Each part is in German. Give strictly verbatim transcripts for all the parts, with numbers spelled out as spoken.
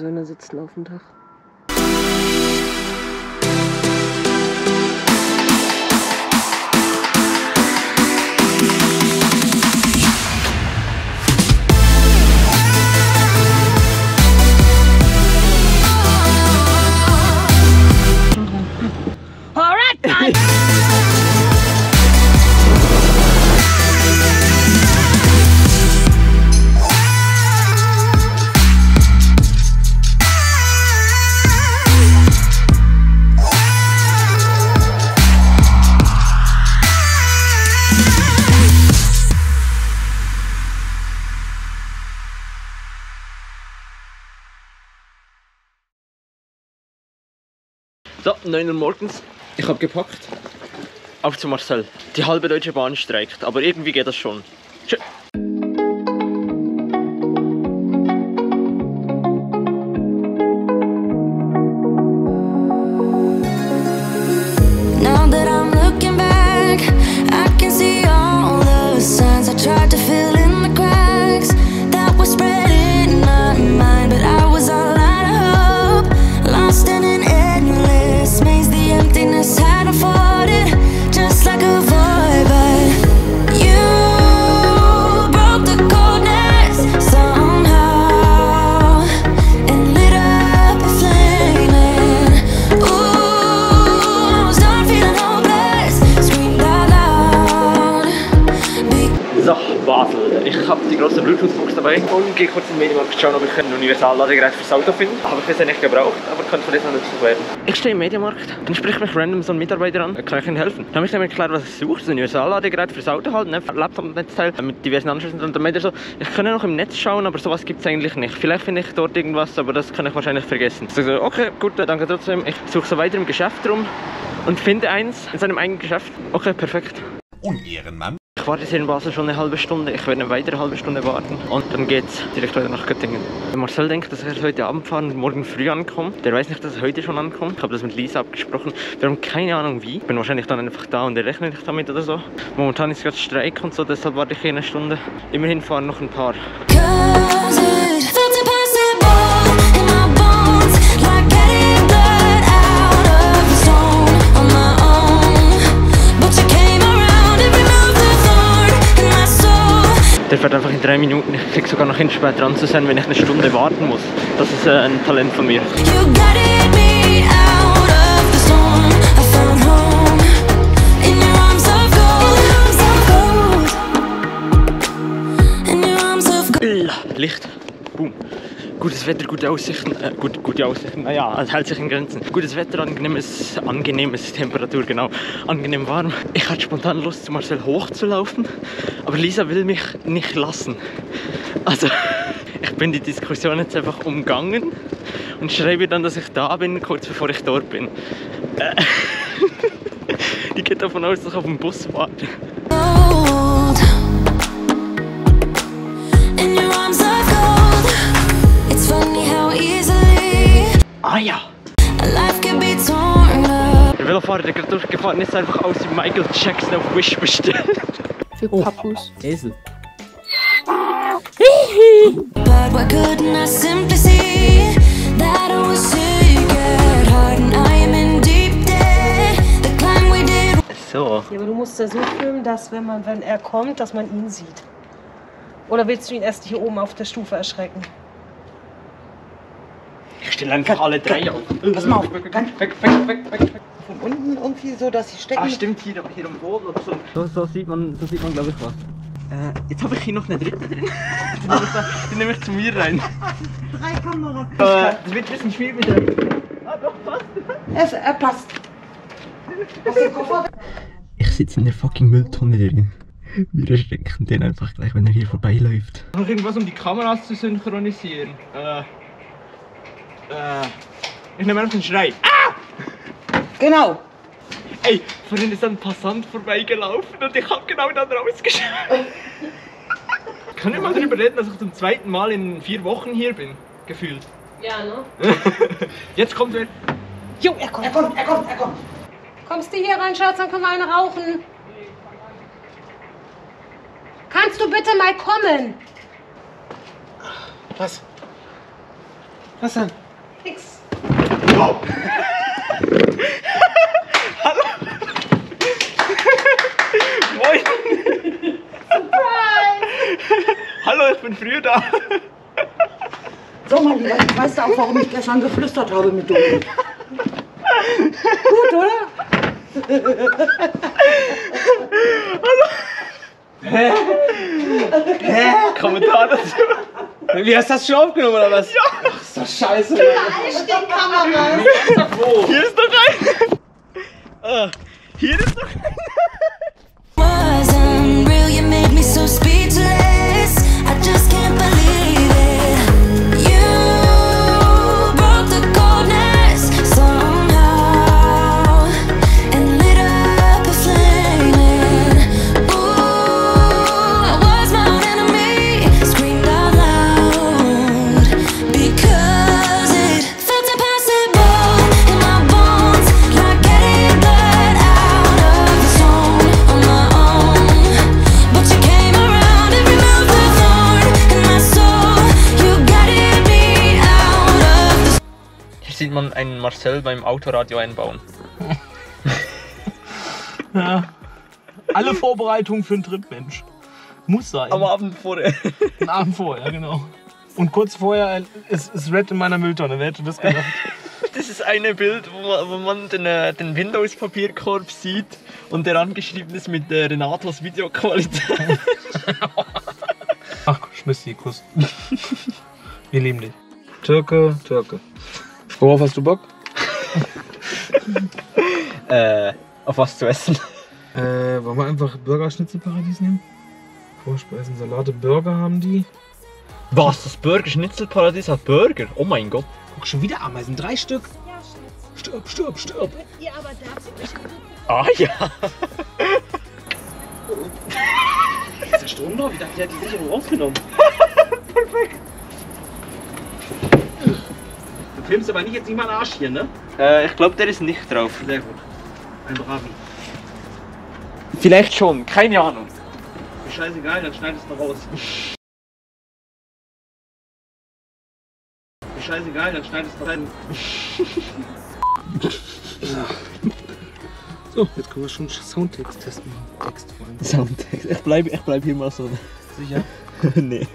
Söhne sitzen auf dem Dach. So, neun Uhr morgens. Ich habe gepackt. Auf zu Marcel. Die halbe Deutsche Bahn streikt, aber irgendwie geht das schon. Tschö. Now that I'm looking back, I can see all the signs I tried to fill in the cracks that were spreading in my mind, but I was all out of hope, lost in an endless maze. The emptiness had unfolded just like a void, but you broke the coldness somehow and lit up a flame. And ooh, I was done feeling hopeless, screamed out loud. So, Basel. Ich habe die grosse Bluetooth-Box dabei und gehe kurz in den Mediamarkt schauen, ob ich ein Universalladegerät fürs Auto finde. Habe ich bisher nicht gebraucht, aber könnte von jetzt noch nützlich werden. Ich stehe im Mediamarkt, dann spricht mich random so ein Mitarbeiter an, kann ich Ihnen helfen? Dann habe ich ihm erklärt, was ich suche, so ein Universalladegerät fürs Auto halt, ne? Laptop-Netzteil mit diversen Anschlüssen. Und dann meinte er so, ich kann ja noch im Netz schauen, aber sowas gibt es eigentlich nicht. Vielleicht finde ich dort irgendwas, aber das kann ich wahrscheinlich vergessen. Ich so, okay, gut, danke trotzdem. Ich suche so weiter im Geschäft rum und finde eins in seinem eigenen Geschäft. Okay, perfekt. Unehrenmann. Ich warte jetzt hier in Basel schon eine halbe Stunde, ich werde eine weitere halbe Stunde warten und dann geht's direkt weiter nach Göttingen. Marcel denkt, dass er heute Abend fahren und morgen früh ankommt. Der weiß nicht, dass er heute schon ankommt. Ich habe das mit Lisa abgesprochen. Wir haben keine Ahnung wie. Ich bin wahrscheinlich dann einfach da und er rechnet nicht damit oder so. Momentan ist gerade Streik und so, deshalb warte ich hier eine Stunde. Immerhin fahren noch ein paar. Der fährt einfach in drei Minuten. Ich krieg sogar noch hin, später dran zu sein, wenn ich eine Stunde warten muss. Das ist äh, ein Talent von mir. Licht. Boom. Gutes Wetter, gute Aussichten, äh, gut, gute Aussichten, naja, also hält sich in Grenzen. Gutes Wetter, angenehmes, angenehmes Temperatur, genau, angenehm warm. Ich hatte spontan Lust, zu Marcel hochzulaufen, aber Lisa will mich nicht lassen. Also, ich bin die Diskussion jetzt einfach umgangen und schreibe dann, dass ich da bin, kurz bevor ich dort bin. Äh, die geht davon aus, dass ich auf den Bus warte. Ah ja! Der Velofahrer, der gerade durchgefahren ist, einfach aus wie Michael Jackson auf Wish bestellt. Für Oh. Pappus. Esel. So. Ja, aber du musst ja so filmen, dass wenn man, wenn er kommt, dass man ihn sieht. Oder willst du ihn erst hier oben auf der Stufe erschrecken? Ich stelle einfach alle drei auf. Pass mal auf. Weg, weg, weg, weg, weg, weg, weg. Von unten irgendwie so, dass sie stecken. Ah, stimmt, hier, hier am Boden oder so. So, so sieht man, so sieht man, glaube ich, was. Äh, jetzt habe ich hier noch eine dritte drin. Die nehme ich, da, die nehme ich zu mir rein. Drei Kameras. Äh, das wird ein bisschen schwierig mit der... Ah, doch, passt. Es, er passt. Hast du den Koffer? Ich sitze in der fucking Mülltonne drin. Wir erschrecken den einfach gleich, wenn er hier vorbeiläuft. Noch irgendwas, um die Kameras zu synchronisieren. Äh... Äh... Ich nehme einfach einen Schrei. Ah! Genau. Ey, vorhin ist ein Passant vorbeigelaufen und ich hab genau dann rausgeschaut. Kann ich mal darüber reden, dass ich zum zweiten Mal in vier Wochen hier bin? Gefühlt. Ja, ne? Jetzt kommt er. Jo, er kommt. Er kommt, er kommt, er kommt. Kommst du hier rein, Schatz, dann können wir eine rauchen. Kannst du bitte mal kommen? Was? Was denn? Nix. Oh. Hallo. Moin. Surprise. Hallo, ich bin früher da. So, mein Lieber, ich weiß auch, warum ich gestern geflüstert habe mit Domi. Gut, oder? Hallo. Hä? Hä? Kommentar dazu. Wie hast du das schon aufgenommen oder was? Ja. Ach, ist doch scheiße. Alle stehen Kameras. Wo? Hier ist noch eine. Ah, hier ist noch eine. Wasn't real, you made me so speechless. I just can't believe it. You broke the coldness somehow and lit up a flame. Ooh, I was my own enemy, screamed out loud because it felt impossible in my bones, like getting blood out of the stone on my own. But you came around and removed the thorn in my soul. You guided me out of the. Hier sieht man einen Marcel beim Autoradio einbauen. Ja. Alle Vorbereitungen für einen Trip, Mensch. Muss sein. Am Abend vorher. Einen Abend vorher, genau. Und kurz vorher ist, ist Red in meiner Mülltonne. Wer hätte das gedacht? Das ist ein Bild, wo man, wo man den, äh, den Windows-Papierkorb sieht und der angeschrieben ist mit äh, Renatos Videoqualität. Ach, schmiss die Kuss. Wir lieben dich. Türke, Türke. Worauf hast du Bock? äh, auf was zu essen? Äh, wollen wir einfach Burger-Schnitzelparadies nehmen? Vorspeisen, Salate, Burger haben die. Was? Das Burger-Schnitzelparadies hat Burger? Oh mein Gott. Guck, schon wieder Ameisen. Drei Stück. Stirb, stirb, stirb. Ja, aber dazu nicht. Ah ja. Ist der Strom drauf? Ich dachte, der hat die Sicherung rausgenommen. Perfekt. Du filmst aber nicht jetzt nicht mal einen Arsch hier, ne? Äh, ich glaube, der ist nicht drauf. Sehr gut. Ein Bravi. Vielleicht schon, keine Ahnung. Ist scheißegal, dann schneidest du raus. Ist scheißegal, dann schneidest du rein. So, jetzt können wir schon Soundtext testen. Text vor allem. Soundtext. Ich bleib, ich bleib hier mal so. Sicher? Nee.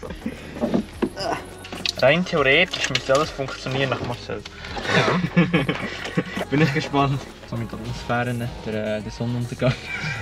Rein theoretisch müsste alles funktionieren nach Marcel. Ja. Bin ich gespannt. So mit der Atmosphäre, ne? der, äh, der Sonnenuntergang.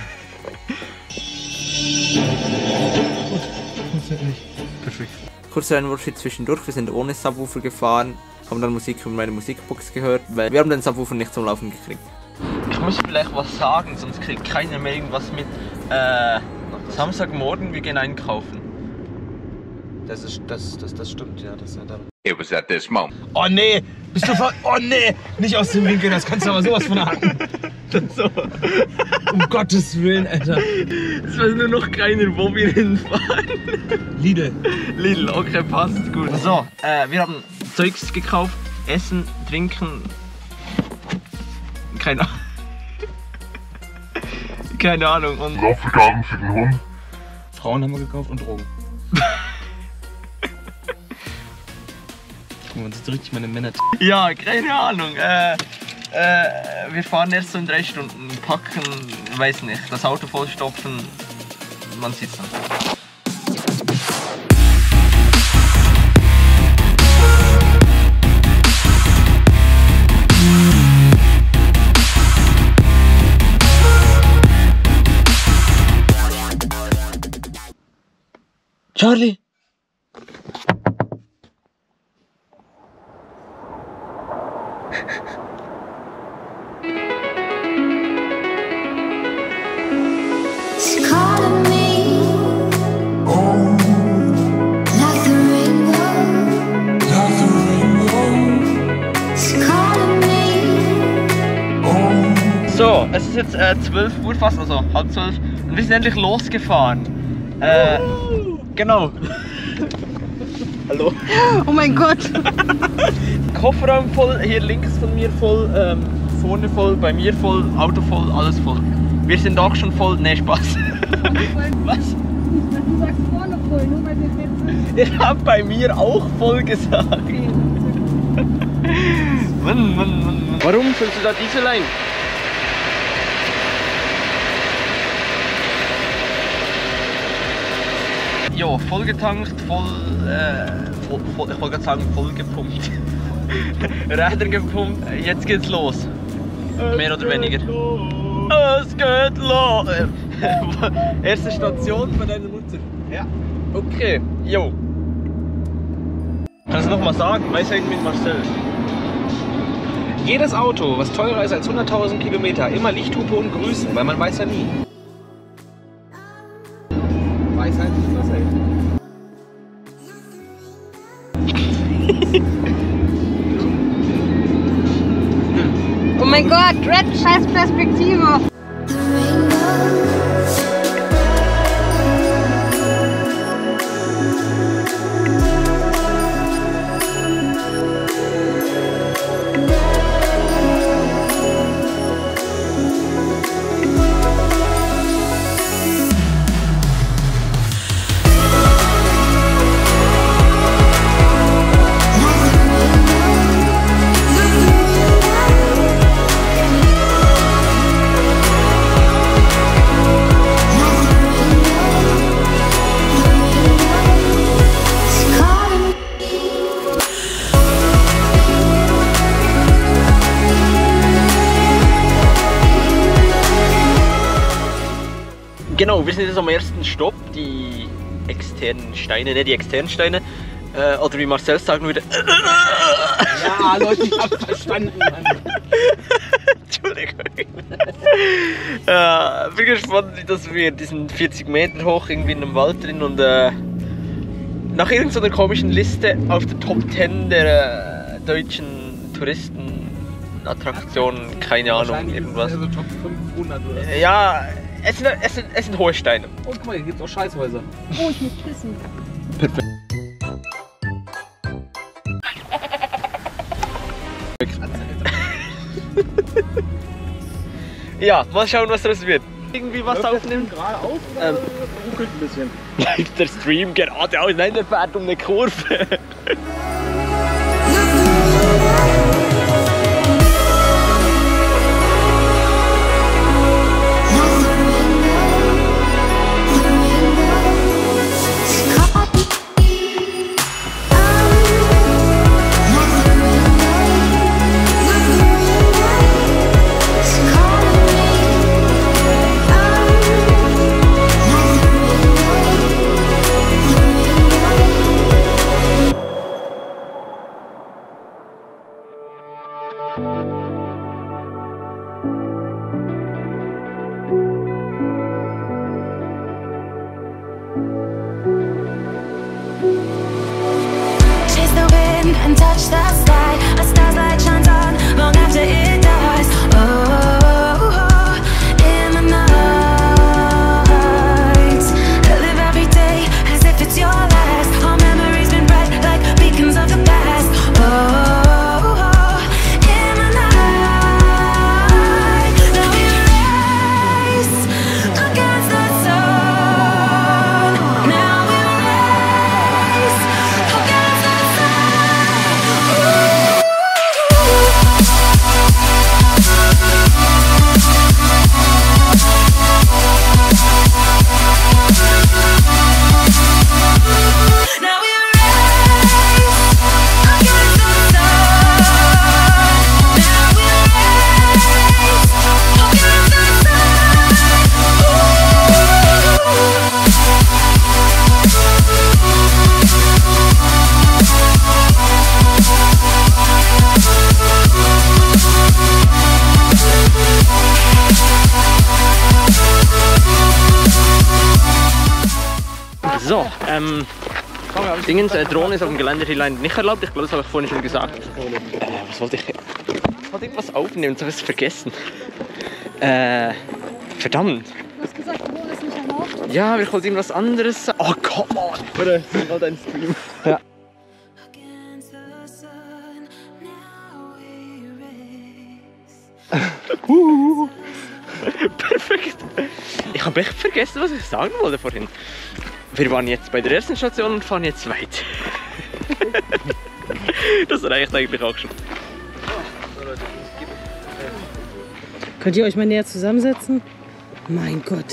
Perfekt. Kurzer Einwurf zwischendurch, wir sind ohne Subwoofer gefahren, haben dann Musik über meine Musikbox gehört, weil wir haben den Subwoofer nicht zum Laufen gekriegt. Ich muss vielleicht was sagen, sonst kriegt keiner mehr irgendwas mit. Äh, Samstagmorgen, wir gehen einkaufen. Das ist, das, das, das stimmt, ja. Das, das. It was at this moment. Oh nee! Bist du ver... Oh nee! Nicht aus dem Winkel, das kannst du aber sowas von haken. So. Um Gottes Willen, Alter. Es weiß nur noch keiner, wo wir hinfahren. Lidl. Lidl, okay, passt gut. So, äh, wir haben Zeugs gekauft, Essen, Trinken. Keine Ahnung. Keine Ahnung. Und Aufgaben für den Hund. Frauen haben wir gekauft und Drogen. Guck mal, man sieht so richtig meine Männer. ja, keine Ahnung. Äh, äh, wir fahren erst so in drei Stunden. Packen, weiß nicht, das Auto vollstopfen. Man sieht's dann. Charlie! She's calling me, like the rainbow. She's calling me. So, es ist jetzt äh, zwölf Uhr fast, also halb zwölf. Und wir sind endlich losgefahren. Äh, genau. Hallo. Oh mein Gott. Kofferraum voll, hier links von mir voll, ähm, vorne voll, bei mir voll, Auto voll, alles voll. Wir sind auch schon voll, ne Spaß. Was? Du sagst vorne voll, nur weil wir jetzt sind. Ich hab bei mir auch voll gesagt. Okay. Mann, Mann, Mann, Mann. Warum füllst du da Diesel ein? Ja, voll getankt, voll, äh, voll, voll ich wollte gerade sagen, voll gepumpt. Räder gepumpt, jetzt geht's los. Mehr oder weniger. Es geht los! Erste Station von deiner Mutter? Ja. Okay, jo. Kannst du noch mal sagen? Weisheit mit Marcel. Jedes Auto, was teurer ist als hunderttausend Kilometer, immer Lichthupe und grüßen, weil man weiß ja nie. Weisheit ist das halt. Oh mein Gott, Red, scheiß Perspektive. Genau, wir sind jetzt am ersten Stopp, die externen Steine, ne, die externen Steine, äh, oder wie Marcel sagen würde. Ja, Leute, ich hab verstanden, Mann. Entschuldigung. Ja, bin gespannt, dass wir diesen vierzig Meter hoch irgendwie in einem Wald drin und äh, nach irgendeiner komischen Liste auf der Top zehn der äh, deutschen Touristenattraktionen, keine Ahnung, irgendwas. Also Top fünfhundert oder so. Ja, es sind, es, sind, es sind hohe Steine. Oh, guck mal, hier gibt's auch Scheißhäuser. Oh, ich muss pissen. Perfekt. Ja, mal schauen, was daraus wird. Irgendwie was aufnehmen. Geradeaus oder Ähm. ruckelt ein bisschen? Läuft der Stream geradeaus? Nein, der fährt um eine Kurve. Chase the wind and touch the sky. A star's light shines on long after it dies. Oh, in the night, I live every day as if it's your last. All memories been bright like beacons of the past. Oh, in the night, now we race against the sun. Now we race against the Now we race against the sun. Now we race against the So, ähm, Dingens, äh, Drohne ist auf dem Gelände hier leider nicht erlaubt. Ich glaube, das habe ich vorhin schon gesagt. Äh, was wollte ich? Ich wollte irgendwas aufnehmen, jetzt habe ich es vergessen. Äh, verdammt. Du hast gesagt, Drohne ist nicht erlaubt. Ja, aber ich wollte irgendwas anderes sagen. Oh, come on. Oder, das ist halt ein Stream. Ja. against the sun. Now we race. Uh, perfekt. Ich habe echt vergessen, was ich sagen wollte vorhin. Wir waren jetzt bei der ersten Station und fahren jetzt weiter. Das Das reicht eigentlich auch schon. Könnt ihr euch mal näher zusammensetzen? Mein Gott.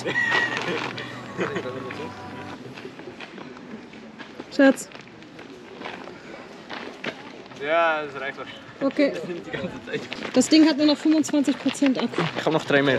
Schatz. Ja, das reicht auch. Okay. Das nimmt die ganze Zeit. Das Ding hat nur noch fünfundzwanzig Prozent Akku. Ich habe noch drei mehr.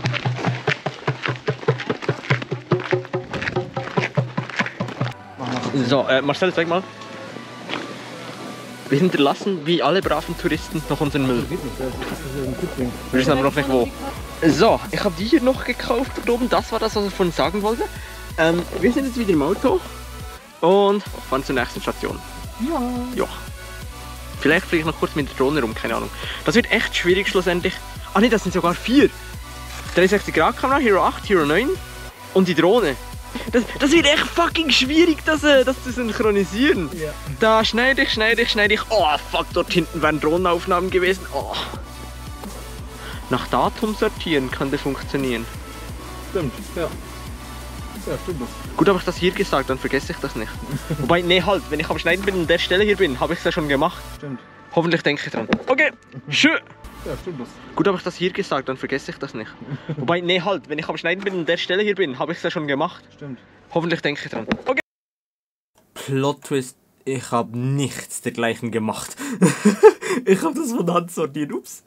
So, äh, Marcel, zeig mal. Wir hinterlassen, wie alle braven Touristen, noch unseren Müll. Wir wissen aber noch nicht wo. So, ich habe die hier noch gekauft dort oben. Das war das, was ich vorhin sagen wollte. Ähm, wir sind jetzt wieder im Auto und fahren zur nächsten Station. Ja. Ja. Vielleicht fliege ich noch kurz mit der Drohne rum, keine Ahnung. Das wird echt schwierig schlussendlich. Ah ne, das sind sogar vier. dreihundertsechzig Grad Kamera, Hero acht, Hero neun und die Drohne. Das, das wird echt fucking schwierig, das, äh, das zu synchronisieren. Ja. Da schneide ich, schneide ich, schneide ich. Oh fuck, dort hinten wären Drohnenaufnahmen gewesen. Oh. Nach Datum sortieren kann das funktionieren. Stimmt, ja. Ja, stimmt. Gut, habe ich das hier gesagt, dann vergesse ich das nicht. Wobei, nee, halt, wenn ich am Schneiden bin und an der Stelle hier bin, habe ich es ja schon gemacht. Stimmt. Hoffentlich denke ich dran. Okay, schön. Ja, stimmt das. Gut, habe ich das hier gesagt, dann vergesse ich das nicht. Wobei, nee, halt, wenn ich am Schneiden bin und an der Stelle hier bin, habe ich es ja schon gemacht. Stimmt. Hoffentlich denke ich dran. Okay. Plot Twist, ich habe nichts dergleichen gemacht. Ich habe das von Hand sortiert, ups.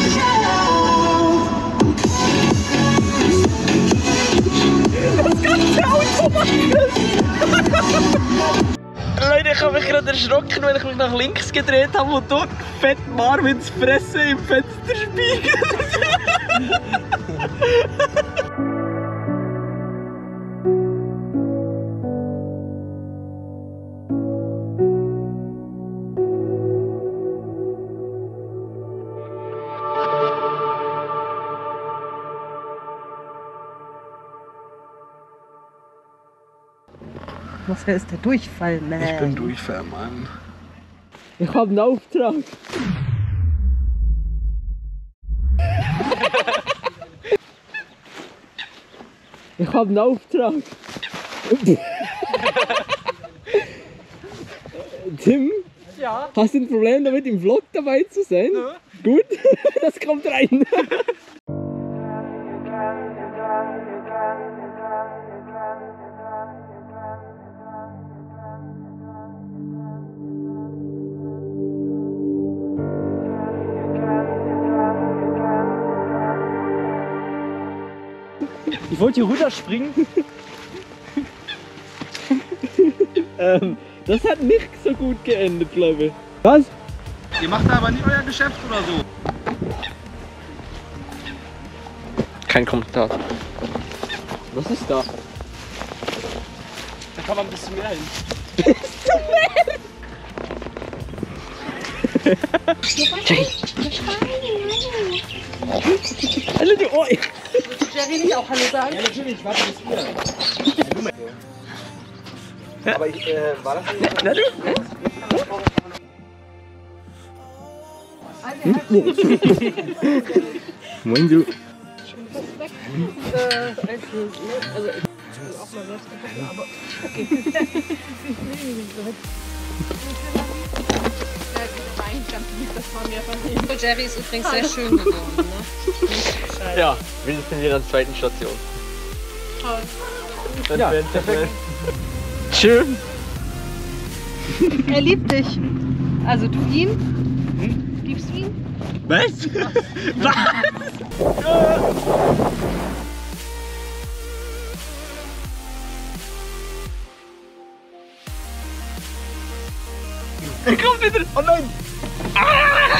Das ganze Auto macht Leute, ich habe mich gerade erschrocken, weil ich mich nach links gedreht habe und dort fett Marvins Fresse im Fenster spiegelt. Was ist der Durchfall, man? Ich bin Durchfall, Mann. Ich habe einen Auftrag. Ich habe einen Auftrag. Tim? Ja? Hast du ein Problem damit, im Vlog dabei zu sein? Nö. Gut, das kommt rein. Ich wollte hier runterspringen. ähm, das hat nicht so gut geendet, glaube ich. Was? Ihr macht da aber nicht euer Geschäft oder so. Kein Kommentar. Was ist da? Da kann man ein bisschen mehr hin. Jackie! Hallo du Ohr! Jerry nicht auch Hallo sagen? Ja, natürlich, warte bis hier. Ja. Aber ich, äh, war das nicht? Na du? Moin du! Also, ich will auch mal selbst gucken, aber okay. Jerry ist übrigens sehr schön geworden, ne? Ja, wir sind wieder an der zweiten Station. Toll. Ja, perfekt. Schön! Er liebt dich. Also du ihn? Hm? Liebst du ihn? Was? Was? Er kommt wieder! Oh nein! Ah!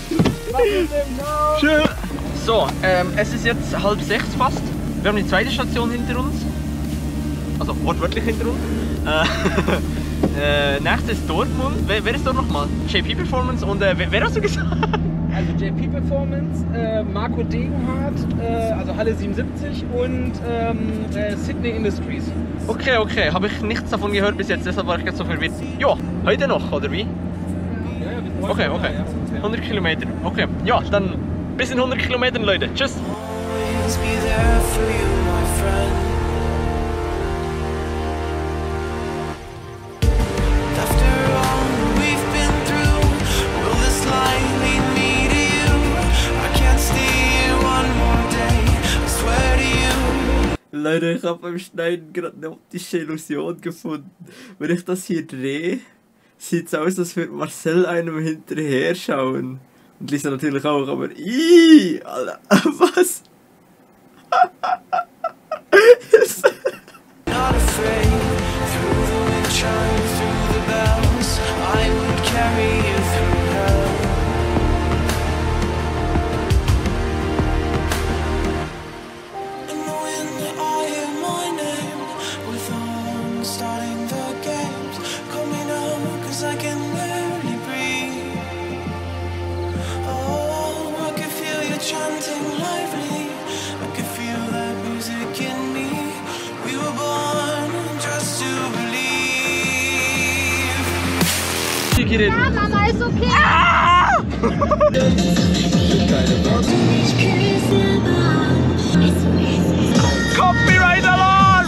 Schön! So, ähm, es ist jetzt halb sechs fast. Wir haben die zweite Station hinter uns. Also wortwörtlich hinter uns. Äh, äh, nächstes ist Dortmund. Wer, wer ist dort nochmal? J P Performance und äh, wer, wer hast du gesagt? Also J P Performance, äh, Marco Degenhardt, äh, also Halle siebenundsiebzig und ähm, äh, Sydney Industries. Okay, okay, habe ich nichts davon gehört bis jetzt, deshalb war ich jetzt so verwirrt. Ja, heute noch, oder wie? Ja, ja, wir sind Okay, heute okay. da, ja. hundert Kilometer. Okay, ja, dann bis in hundert Kilometern, Leute. Tschüss. Always be there for you, my friend. After all we've been through, Leute, ich habe beim Schneiden gerade eine optische Illusion gefunden. Wenn ich das hier drehe, sieht es aus, als würde Marcel einem hinterher schauen. Und Lisa natürlich auch, aber Ih, Alter, was? Not afraid, through the wind chime, through the bells, I would carry you through hell. In the wind I hear my name, with arms starting the games. Call me now, cause I can barely breathe. Oh, I can feel you chanting lively, I can feel that music in me. We were born just to believe. Ja, Mama, ist okay. Ah! Copyright Alarm!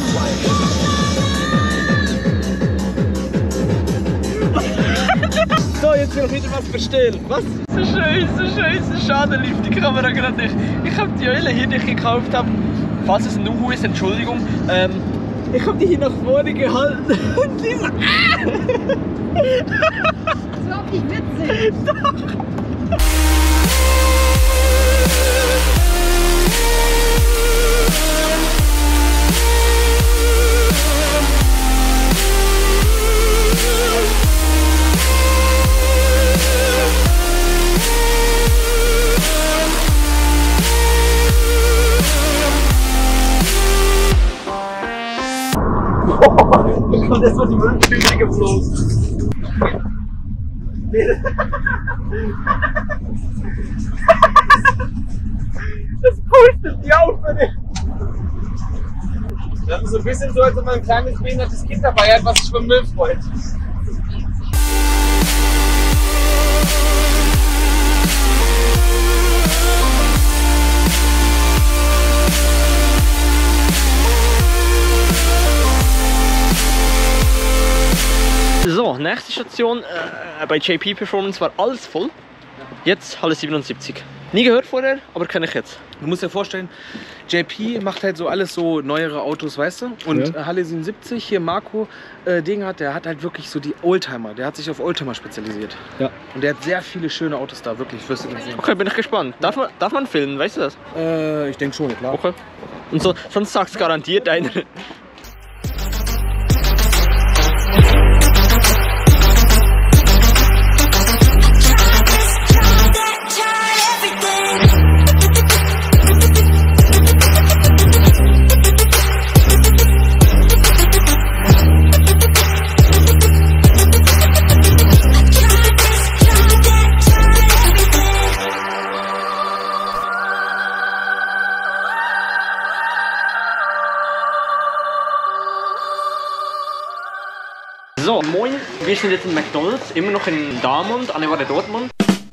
So, jetzt will ich wieder was bestellen. Was? So scheiße, scheiße, schade lief die Kamera gerade nicht. Ich habe die Eule hier, die ich gekauft habe. Falls es ein Nuhu ist, Entschuldigung. Ähm, ich habe die hier nach vorne gehalten und Lisa. Das ist überhaupt nicht witzig. Doch. Und das war die Mülltüte geflogen. Das pustet die auf für dich. Das ist so ein bisschen so, als ob man ein kleines behindertes Kind dabei hat, was sich beim Müll freut. So, nächste Station äh, bei J P Performance war alles voll. Jetzt Halle siebenundsiebzig. Nie gehört vorher, aber kenne ich jetzt. Du musst dir vorstellen, J P macht halt so alles so neuere Autos, weißt du? Und ja. Halle siebenundsiebzig, hier Marco äh, Ding hat, der hat halt wirklich so die Oldtimer. Der hat sich auf Oldtimer spezialisiert. Ja. Und der hat sehr viele schöne Autos da, wirklich. Wirst du das sehen. Okay, bin ich gespannt. Darf man, darf man filmen, weißt du das? Äh, ich denke schon, ja, klar. Okay. Und so, sonst sagst du garantiert einer. So, moin, wir sind jetzt in McDonald's, immer noch in Dortmund, Anne war der Dortmund.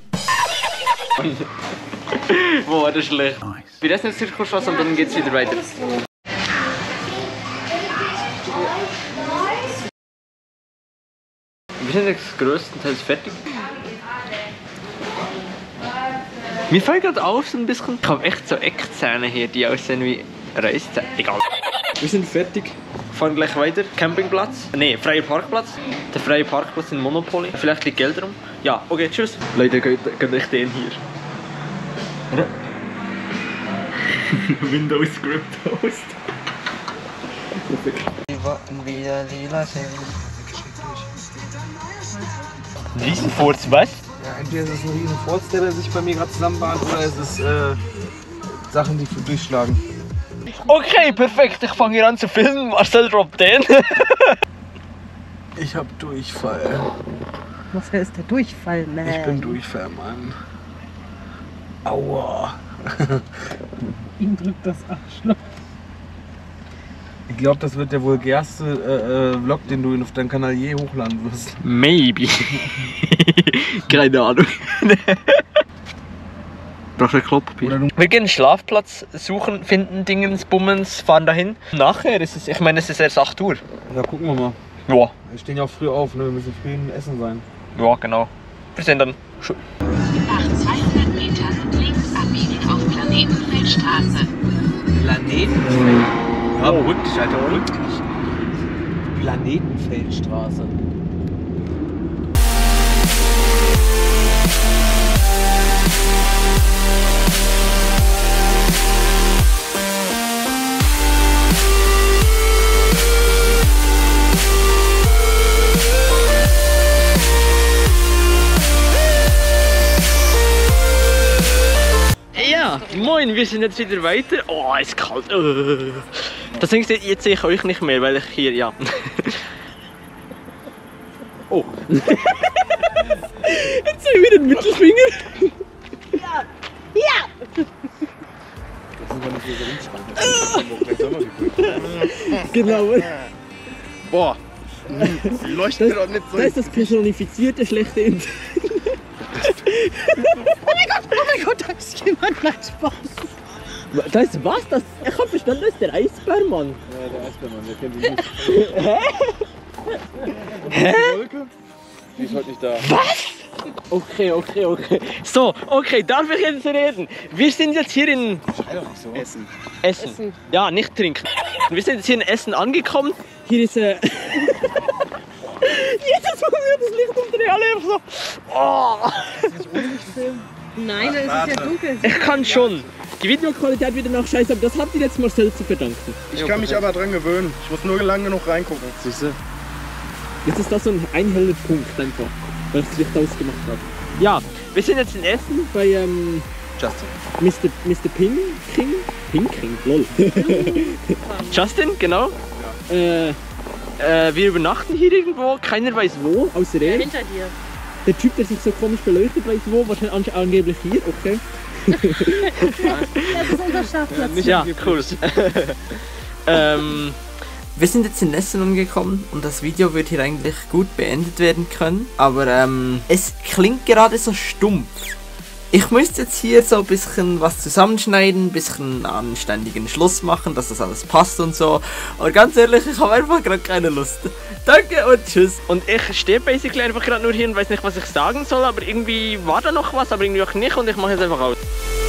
Boah, das ist schlecht. Nice. Wir essen jetzt Zirkusstraße und dann geht's wieder weiter. Wir sind jetzt größtenteils fertig. Mir fällt gerade auf so ein bisschen, ich habe echt so Eckzähne hier, die aussehen wie Reißzähne. Egal. Wir sind fertig. Fahren gleich weiter. Campingplatz. Ne, freier Parkplatz. Der freie Parkplatz in Monopoly. Vielleicht liegt Geld rum. Ja, okay, tschüss. Leute, könnt euch den hier. Windows Script Host. Wieder lila sind. Riesenfurz, was? Ja, entweder ist es ein Riesenfurz, der sich bei mir gerade zusammenbahnt, oder ist es äh, Sachen, die durchschlagen. Okay, perfekt. Ich fange hier an zu filmen. Marcel droppt den. Ich hab Durchfall. Was ist der Durchfall, man? Ich bin Durchfall, Mann. Aua. Ihm drückt das Arschloch. Ich glaube, das wird der vulgärste äh, äh, Vlog, den du auf deinem Kanal je hochladen wirst. Maybe. Keine Ahnung. Brauchst du ein Klopapier? Wir gehen einen Schlafplatz suchen, finden Dingens, Bummens, fahren dahin. Nachher ist es, ich meine, es ist erst acht Uhr. Ja, gucken wir mal. Ja. Wir stehen ja auch früh auf, ne? Wir müssen früh im Essen sein. Ja, genau. Wir sind dann schon. Nach zweihundert Metern links abbiegen auf Planetenfeldstraße. Planetenfeld? Ja, beruhig dich, Alter, beruhig dich. Planetenfeldstraße. Ja, moin, wir sind jetzt wieder weiter. Oh, es ist kalt. Das Ding ist, jetzt sehe ich euch nicht mehr, weil ich hier, ja. Oh. Jetzt sehe ich wieder den Mittelfinger. Ja, ja. Genau. Boah. Leuchtet doch nicht so. Das ist das personifizierte schlechte Internet. Oh mein Gott, oh mein Gott, da ist jemand, nein, Spaß. Das ist was? Das, ich hab verstanden, das ist der Eisbärmann. Ja, der Eisbärmann, der kennt sich nicht. Hä? Hä? Die Wolke? Die ist heute nicht da. Was? Okay, okay, okay. So, okay, darf ich jetzt reden? Wir sind jetzt hier in So. Essen. Essen. Essen. Ja, nicht trinken. Wir sind jetzt hier in Essen angekommen. Hier ist äh jetzt muss mir das Licht umdrehen, alle einfach so. Oh. Nein, da ist es ja dunkel. Ich kann schon. Die Videoqualität wird danach scheiße, aber das habt ihr jetzt mal selbst zu verdanken. Ich kann mich aber dran gewöhnen. Ich muss nur lang genug reingucken. Siehst du? Jetzt ist das so ein einheller Punkt einfach, weil ich das Licht ausgemacht habe. Ja, wir sind jetzt in Essen bei ähm, Justin. Mister Mister Ping King? Ping King, lol. Justin, genau. Ja. Äh, äh, wir übernachten hier irgendwo, keiner weiß wo, außer er. Hinter dir. Der Typ, der sich so komisch beleuchtet, weiß wo, wahrscheinlich angeblich hier, okay. Das ist unser Schlafplatz. Ja, cool. ähm, wir sind jetzt in Essen angekommen und das Video wird hier eigentlich gut beendet werden können, aber ähm, es klingt gerade so stumpf. Ich müsste jetzt hier so ein bisschen was zusammenschneiden, ein bisschen anständigen Schluss machen, dass das alles passt und so. Aber ganz ehrlich, ich habe einfach gerade keine Lust. Danke und tschüss. Und ich stehe basically einfach gerade nur hier und weiß nicht, was ich sagen soll, aber irgendwie war da noch was, aber irgendwie auch nicht und ich mache jetzt einfach aus.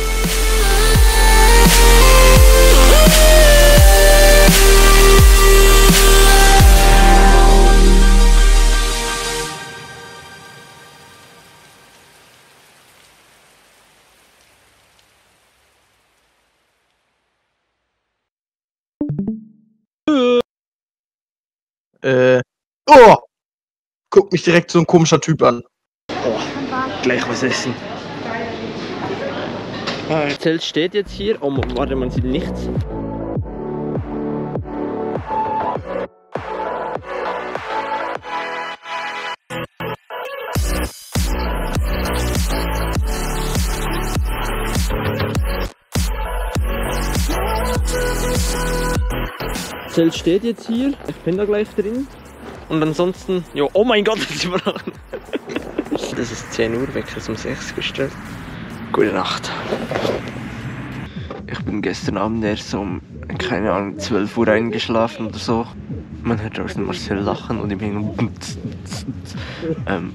Äh. Oh! Guckt mich direkt so ein komischer Typ an. Oh, gleich was essen. Das Zelt steht jetzt hier. Oh, warte, man sieht nichts. Das Zelt steht jetzt hier. Ich bin da gleich drin. Und ansonsten, jo, oh mein Gott, das ist überraschend. Das ist zehn Uhr, Wecker ist um sechs gestellt. Gute Nacht. Ich bin gestern Abend erst so um, keine Ahnung, zwölf Uhr eingeschlafen oder so. Man hört draußen Marcel lachen und im Hintergrund. ähm,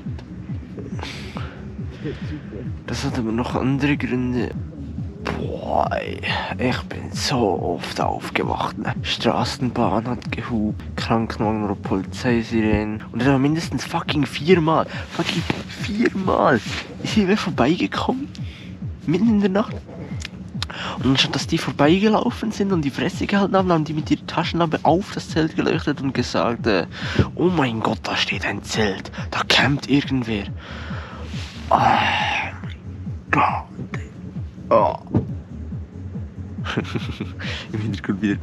das hat aber noch andere Gründe. Boah, ey, ich bin so oft aufgewacht. Ne? Straßenbahn hat gehupt, Krankenwagen oder Polizeisirenen. Und das war mindestens fucking viermal. Fucking viermal ist hier wer vorbeigekommen. Mitten in der Nacht. Und anstatt dass die vorbeigelaufen sind und die Fresse gehalten haben, haben die mit ihrer Taschenlampe auf das Zelt geleuchtet und gesagt, äh, oh mein Gott, da steht ein Zelt. Da campt irgendwer. Oh Gott. Oh. Im Hintergrund wieder.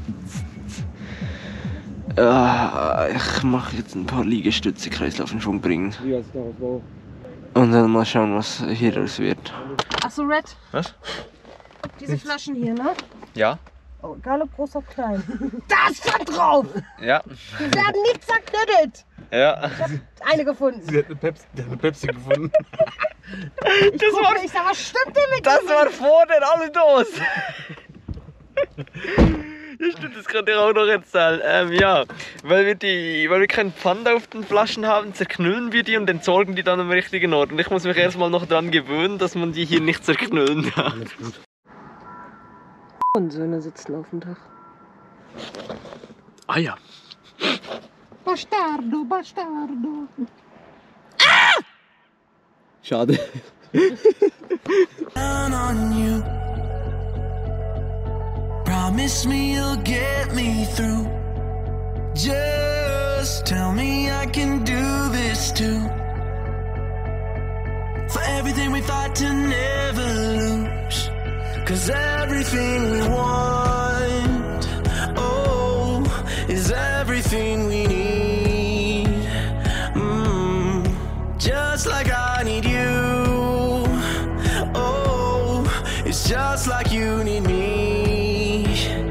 Uh, ich mache jetzt ein paar Liegestütze, Kreislauf in Schwung bringen. Und dann mal schauen, was hier raus wird. Achso, Red. Was? Diese Flaschen hier, ne? Ja. Oh, egal ob groß oder klein. Da stand drauf! Ja. Die werden nicht zerknüttelt! Ja. Ich hab eine gefunden. Sie hat eine Pepsi, die hat eine Pepsi gefunden. Ich das gucke, war, ich sag, was stimmt denn mit Das dir? war vor der alle Dose. Ja, stimmt, das kann ich auch noch erzählen. Ähm, ja, weil wir, die, weil wir keinen Pfand auf den Flaschen haben, zerknüllen wir die und entsorgen die dann am richtigen Ort. Und ich muss mich erstmal noch daran gewöhnen, dass man die hier nicht zerknüllen darf. Und Söhne sitzen auf dem Dach. Ah ja. Bastardo, Bastardo. Ah! Schade. Down on you. Promise me you'll get me through. Just tell me I can do this too. For everything we fight to never lose. Cause everything we want, oh, is everything we need. Mm, just like I need you. Oh, it's just like you need me.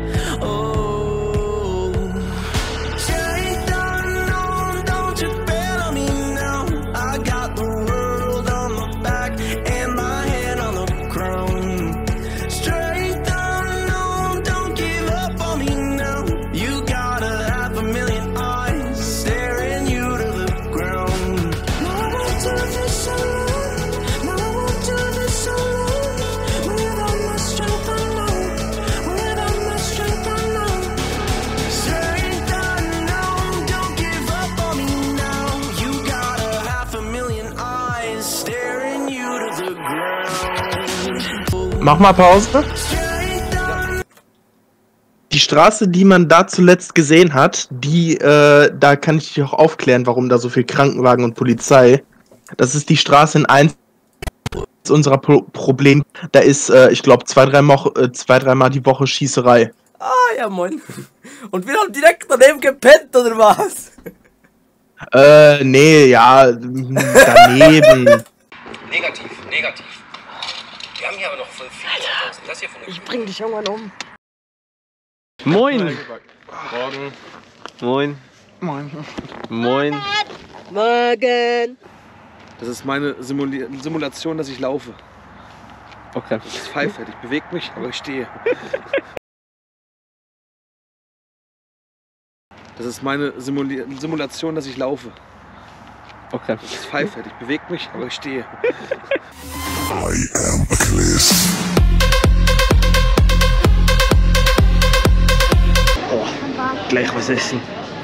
Oh, straight unknown, don't you fail me now. I got the world on my back and my head on the crown. Straight unknown, don't give up on me now. You got a half a million eyes staring you to the ground. No, I won't do this alone. No, I won't do this alone. Without my strength, I know. Without my strength, I know. Straight unknown, don't give up on me now. You got a half a million eyes staring you to the ground. Mach mal Pause. Die Straße, die man da zuletzt gesehen hat, die, äh, da kann ich dich auch aufklären, warum da so viel Krankenwagen und Polizei. Das ist die Straße in eins unserer Pro Problem. Da ist, äh, ich glaube, zwei, drei Mo äh, zwei, dreimal die Woche Schießerei. Ah, ja, moin. Und wir haben direkt daneben gepennt, oder was? Äh, nee, ja, daneben. Negativ, negativ. Wir haben hier aber noch fünf viertausend. Das hier von Ich bring dich irgendwann um. Moin! Morgen. Moin! Moin! Moin! Morgen! Das ist meine Simuli Simulation, dass ich laufe. Okay. Das ist pfeifert. Ich bewege mich, aber ich stehe. Das ist meine Simuli Simulation, dass ich laufe. Okay. Das ist pfeifert. Ich bewege mich, aber ich stehe. I am Achilles. Oh, gleich was essen.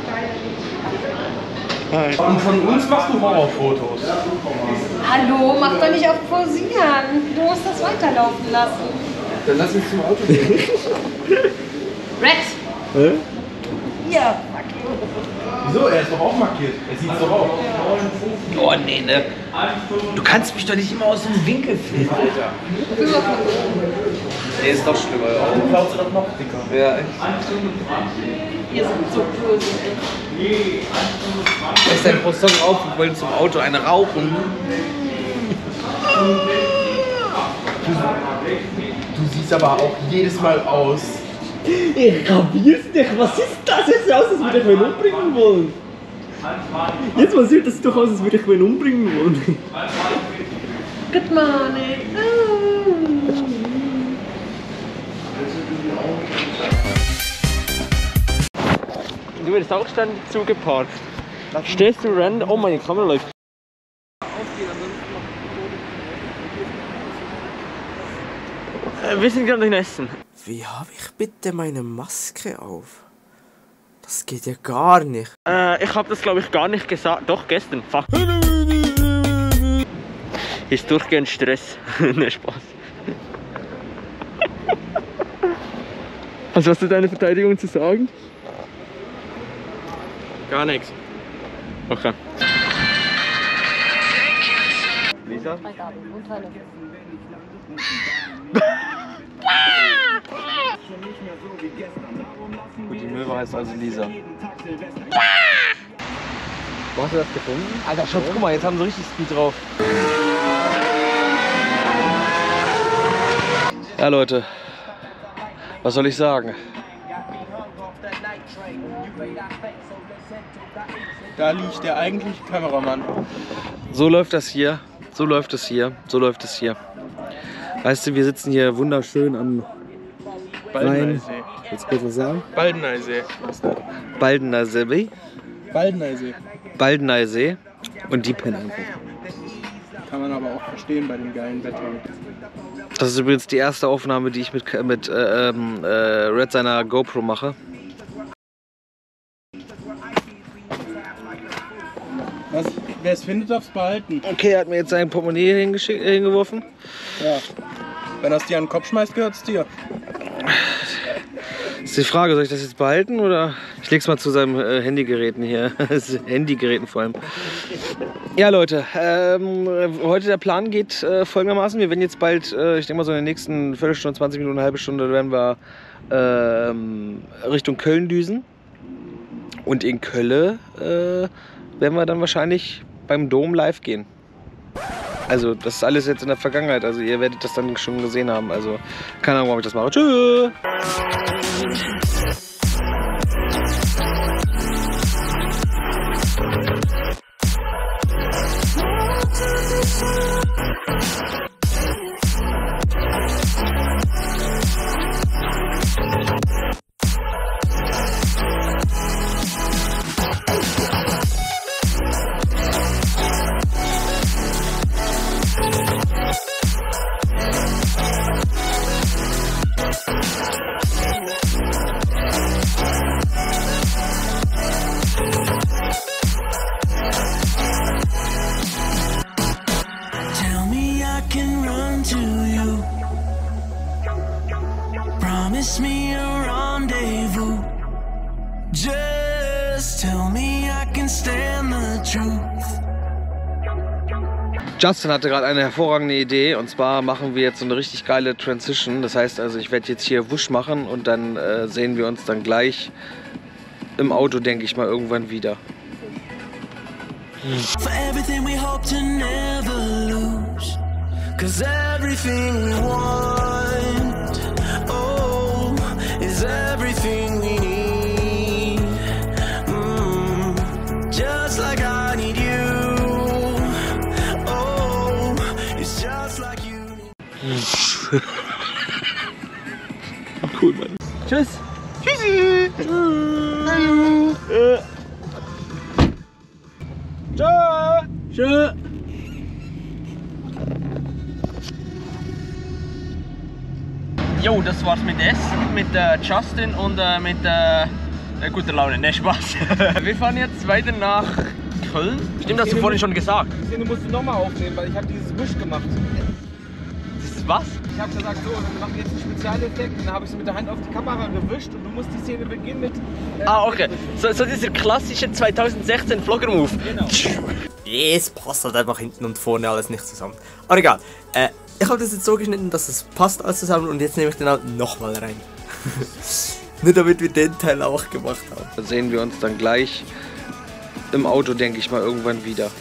Und von uns machst du Horrorfotos. Hallo, mach doch nicht auf Posieren. Du musst das weiterlaufen lassen. Dann lass mich zum Auto gehen. Red! Hä? Hier. Wieso? Er ist doch auch markiert. Er sieht doch auch. Oh nee, ne? Du kannst mich doch nicht immer aus dem Winkel filmen, Alter. Nee, ist doch schlimmer. Du glaubst doch noch dicker. Ja, echt. Ihr seid so böse. Lass dein Proston auf, wir wollen zum Auto eine rauchen. Du siehst aber auch jedes Mal aus. Ich kapier's nicht. Was ist das? Jetzt sieht aus, als würde ich mich umbringen wollen. Jetzt mal sieht das doch aus, als würde ich mich umbringen wollen. Good morning. Du wirst auch ständig zugeparkt. Stehst du random? Oh, meine Kamera läuft. Äh, wir sind gerade in Essen. Wie habe ich bitte meine Maske auf? Das geht ja gar nicht. Äh, ich habe das glaube ich gar nicht gesagt. Doch, gestern. Fuck. Ist durchgehend Stress. Ne, Spaß. Also hast du deine Verteidigung zu sagen? Gar nichts. Okay. Lisa? Gut, die Möwe heißt also Lisa. Wo hast du das gefunden? Alter, Schatz, guck mal, jetzt haben sie richtig Speed drauf. Ja, Leute. Was soll ich sagen? Da liegt der eigentliche Kameramann. So läuft das hier. So läuft es hier. So läuft es hier. Weißt du, wir sitzen hier wunderschön am Rhein. Willst du kurz was sagen? Baldeneysee. Baldeneysee. Baldeneysee. Baldeneysee. Und die pennen einfach. Kann man aber auch verstehen bei dem geilen Wetter. Das ist übrigens die erste Aufnahme, die ich mit, mit äh, äh, Red seiner GoPro mache. Wer es findet, darf es behalten. Okay, er hat mir jetzt sein Portemonnaie hingeschickt- hingeworfen. Ja. Wenn er es dir an den Kopf schmeißt, gehört es dir. Ist die Frage, soll ich das jetzt behalten oder? Ich leg's mal zu seinem äh, Handygeräten hier. Handygeräten vor allem. Ja Leute, ähm, heute der Plan geht äh, folgendermaßen. Wir werden jetzt bald, äh, ich denke mal so in den nächsten Viertelstunde, zwanzig Minuten, eine halbe Stunde, werden wir ähm, Richtung Köln düsen. Und in Köln äh, werden wir dann wahrscheinlich beim Dom live gehen. Also das ist alles jetzt in der Vergangenheit, also ihr werdet das dann schon gesehen haben. Also keine Ahnung, ob ich das mache. Tschüss! Tell me I can run to you. Promise me a rendezvous. Just tell me I can stand the truth. Justin hatte gerade eine hervorragende Idee und zwar machen wir jetzt so eine richtig geile Transition. Das heißt also, ich werde jetzt hier Wusch machen und dann äh, sehen wir uns dann gleich im Auto, denke ich mal, irgendwann wieder. For everything we hope to never lose. Cause everything we want, oh, is everything we need. Mm, just like I need you. Oh, it's just like you need. Cool, Mann. Tschüss. Tschüssi. Hallo. Äh. Tschö. Tschö. Jo, das war's mit Essen, mit äh, Justin und äh, mit äh, äh, guter Laune. Ne, Spaß. Wir fahren jetzt weiter nach Köln. Stimmt, hast du vorhin schon gesagt. Die Szene musst du nochmal aufnehmen, weil ich habe dieses Wisch gemacht. Was? Ich habe gesagt, so, wir machen jetzt einen Spezialeffekt und dann habe ich so mit der Hand auf die Kamera gewischt und du musst die Szene beginnen mit... Äh, ah, okay. So, so dieser klassische zweitausendsechzehn Vlogger-Move. Genau. Es passt halt einfach hinten und vorne alles nicht zusammen. Aber egal. Äh, ich habe das jetzt so geschnitten, dass es passt alles zusammen und jetzt nehme ich den halt nochmal rein. Nur damit wir den Teil auch gemacht haben. Da sehen wir uns dann gleich im Auto, denke ich mal, irgendwann wieder.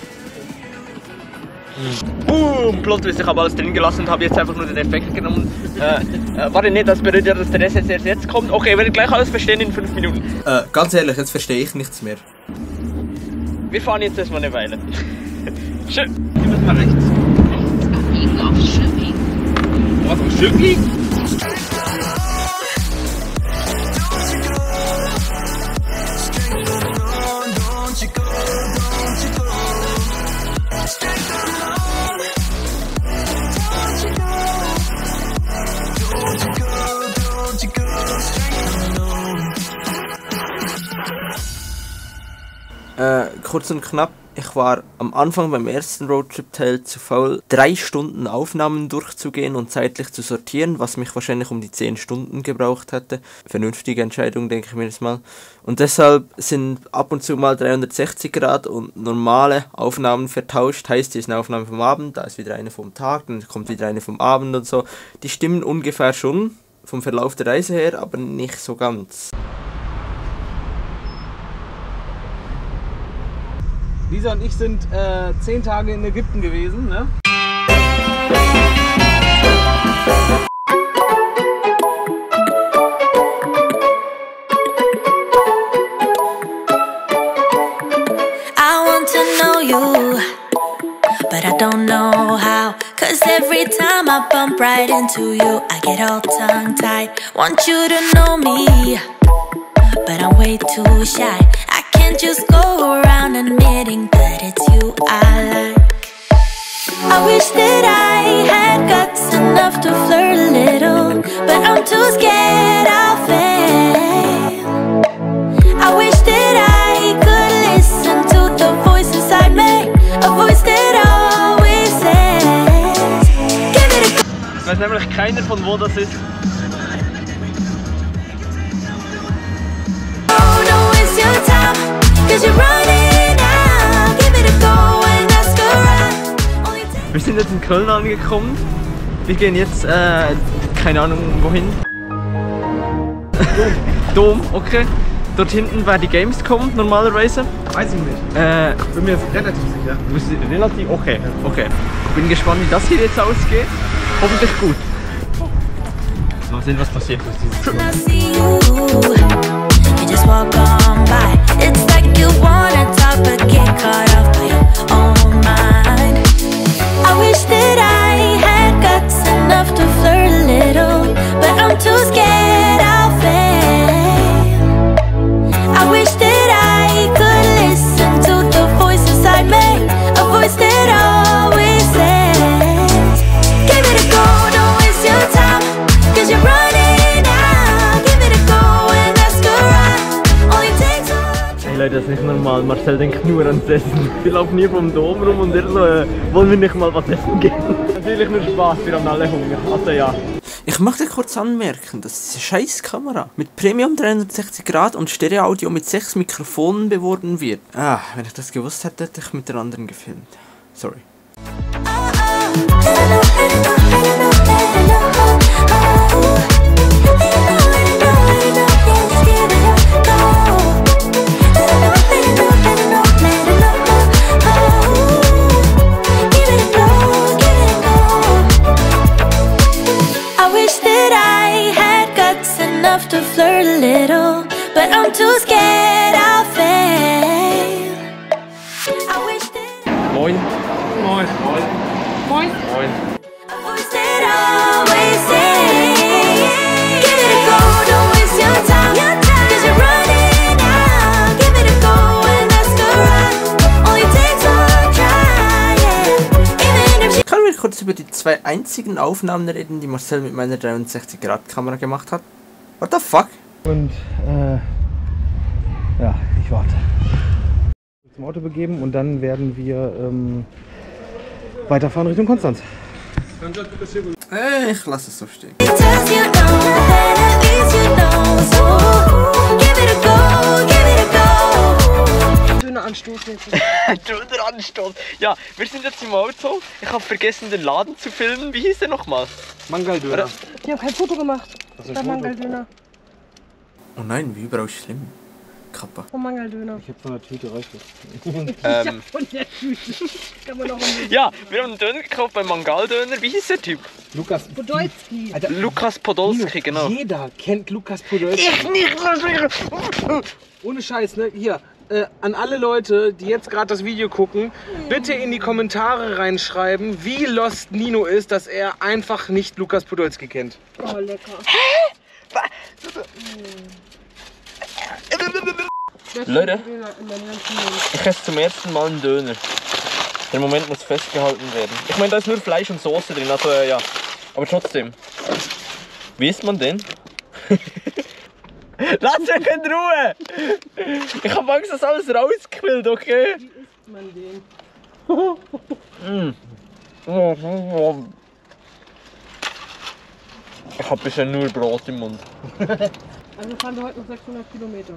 Boom! Plot-Twist, ich habe alles drin gelassen und habe jetzt einfach nur den Effekt genommen. Äh, äh, warte nicht, das bedeutet ja, dass der Rest jetzt erst jetzt kommt. Okay, wir werden gleich alles verstehen in fünf Minuten. Äh, ganz ehrlich, jetzt verstehe ich nichts mehr. Wir fahren jetzt erstmal eine Weile. Schön. Hier müssen wir rechts. Rechts abbiegen auf Schöpping. Was, auf Schöpping? Äh, kurz und knapp, ich war am Anfang beim ersten Roadtrip-Teil zu faul, drei Stunden Aufnahmen durchzugehen und zeitlich zu sortieren, was mich wahrscheinlich um die zehn Stunden gebraucht hätte. Vernünftige Entscheidung, denke ich mir jetzt mal. Und deshalb sind ab und zu mal dreihundertsechzig Grad und normale Aufnahmen vertauscht. Heißt, hier ist eine Aufnahme vom Abend, da ist wieder eine vom Tag, dann kommt wieder eine vom Abend und so. Die stimmen ungefähr schon vom Verlauf der Reise her, aber nicht so ganz. Lisa und ich sind äh, zehn Tage in Ägypten gewesen, ne? I want to know you, but I don't know how. Cause every time I bump right into you, I get all tongue-tied. Want you to know me, but I'm way too shy. I can't just go around admitting that it's you I like. I wish that I had guts enough to flirt a little, but I'm too scared I'll fail. I wish that I could listen to the voice inside me, a weiß nämlich keiner von wo das ist. Wir sind jetzt in Köln angekommen. Wir gehen jetzt, äh, keine Ahnung wohin. Dom, okay. Dort hinten war die Gamescom normalerweise. Weiß ich nicht. Äh, Bin mir relativ sicher. Du bist relativ, okay, okay. Bin gespannt, wie das hier jetzt ausgeht. Hoffentlich gut. Mal sehen, was passiert. Leute, das ist nicht normal. Marcel denkt nur ans Essen. Wir laufen hier vom Dom rum und er so, äh, wollen wir nicht mal was essen gehen? Natürlich nur Spaß, wir haben alle Hunger. Also ja. Ich möchte kurz anmerken, dass diese scheiß Kamera mit Premium dreihundertsechzig Grad und Stereo Audio mit sechs Mikrofonen beworben wird. Ah, wenn ich das gewusst hätte, hätte ich mit der anderen gefilmt. Sorry. To flirt a little, but I'm too scared I'll fail. I wish that Moin. Moin. Moin. Moin. Moin. a voice that always says, give it a go, don't waste your time, cause you're running out. Give it a go and ask her right. Only takes one try, yeah. Even if she Können wir kurz über die zwei einzigen Aufnahmen reden, die Marcel mit meiner dreihundertsechzig Grad Kamera gemacht hat? What the fuck? Und äh, ja, ich warte. Zum Auto begeben und dann werden wir ähm, weiterfahren Richtung Konstanz. Äh, ich lasse es so stehen. tells you no, then at least you know. So give it a go, give it a go. Döner anstoßen jetzt. Döner Anstoß. Ja, wir sind jetzt im Auto. Ich habe vergessen, den Laden zu filmen. Wie hieß der nochmal? Mangaldöner. Die haben kein Foto gemacht. Was ist Der ein Foto? Mangaldöner. Oh nein, wie überaus schlimm. Kappa. Vom Mangaldöner. Ich hab von der Tüte reicht das. Ähm, Von der Tüte. Kann man noch ein ja, wir haben einen Döner gekauft beim Mangaldöner. Wie hieß der Typ? Lukas Podolski. Alter, Lukas Podolski, genau. Jeder kennt Lukas Podolski. Ich nicht! Ohne Scheiß, ne? Hier, äh, an alle Leute, die jetzt gerade das Video gucken, bitte in die Kommentare reinschreiben, wie lost Nino ist, dass er einfach nicht Lukas Podolski kennt. Oh, lecker. Leute, ich esse zum ersten Mal einen Döner. Der Moment muss festgehalten werden. Ich meine, da ist nur Fleisch und Soße drin, also äh, ja. Aber trotzdem. Wie isst man den? Lass mich in Ruhe! Ich hab Angst, dass alles rausquillt, okay? Wie isst man den? Mm. Ich hab bisher nur Brot im Mund. Also fahren wir heute noch sechshundert Kilometer.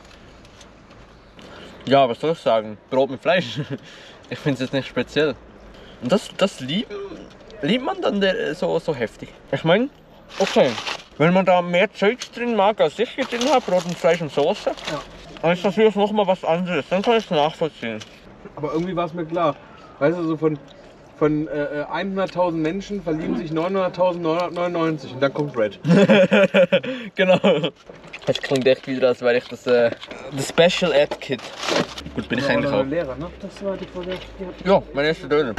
Ja, was soll ich sagen? Brot mit Fleisch. Ich finde es jetzt nicht speziell. Und das, das liebt, liebt man dann der, so, so heftig. Ich meine, okay, wenn man da mehr Zeugs drin mag, als ich hier drin habe, Brot mit Fleisch und Soße, ja, dann ist natürlich noch mal was anderes. Dann kann ich es nachvollziehen. Aber irgendwie war es mir klar. Weißt du, so von, von äh, hunderttausend Menschen verlieben sich neunhunderttausendneunhundertneunundneunzig und dann kommt Red. Genau. Das klingt echt wieder, als wäre ich das, äh, das Special Ed Kid. Gut, bin ich eigentlich auch. Lehrer, ne? Das war die Folge. Ja, mein erster Döner.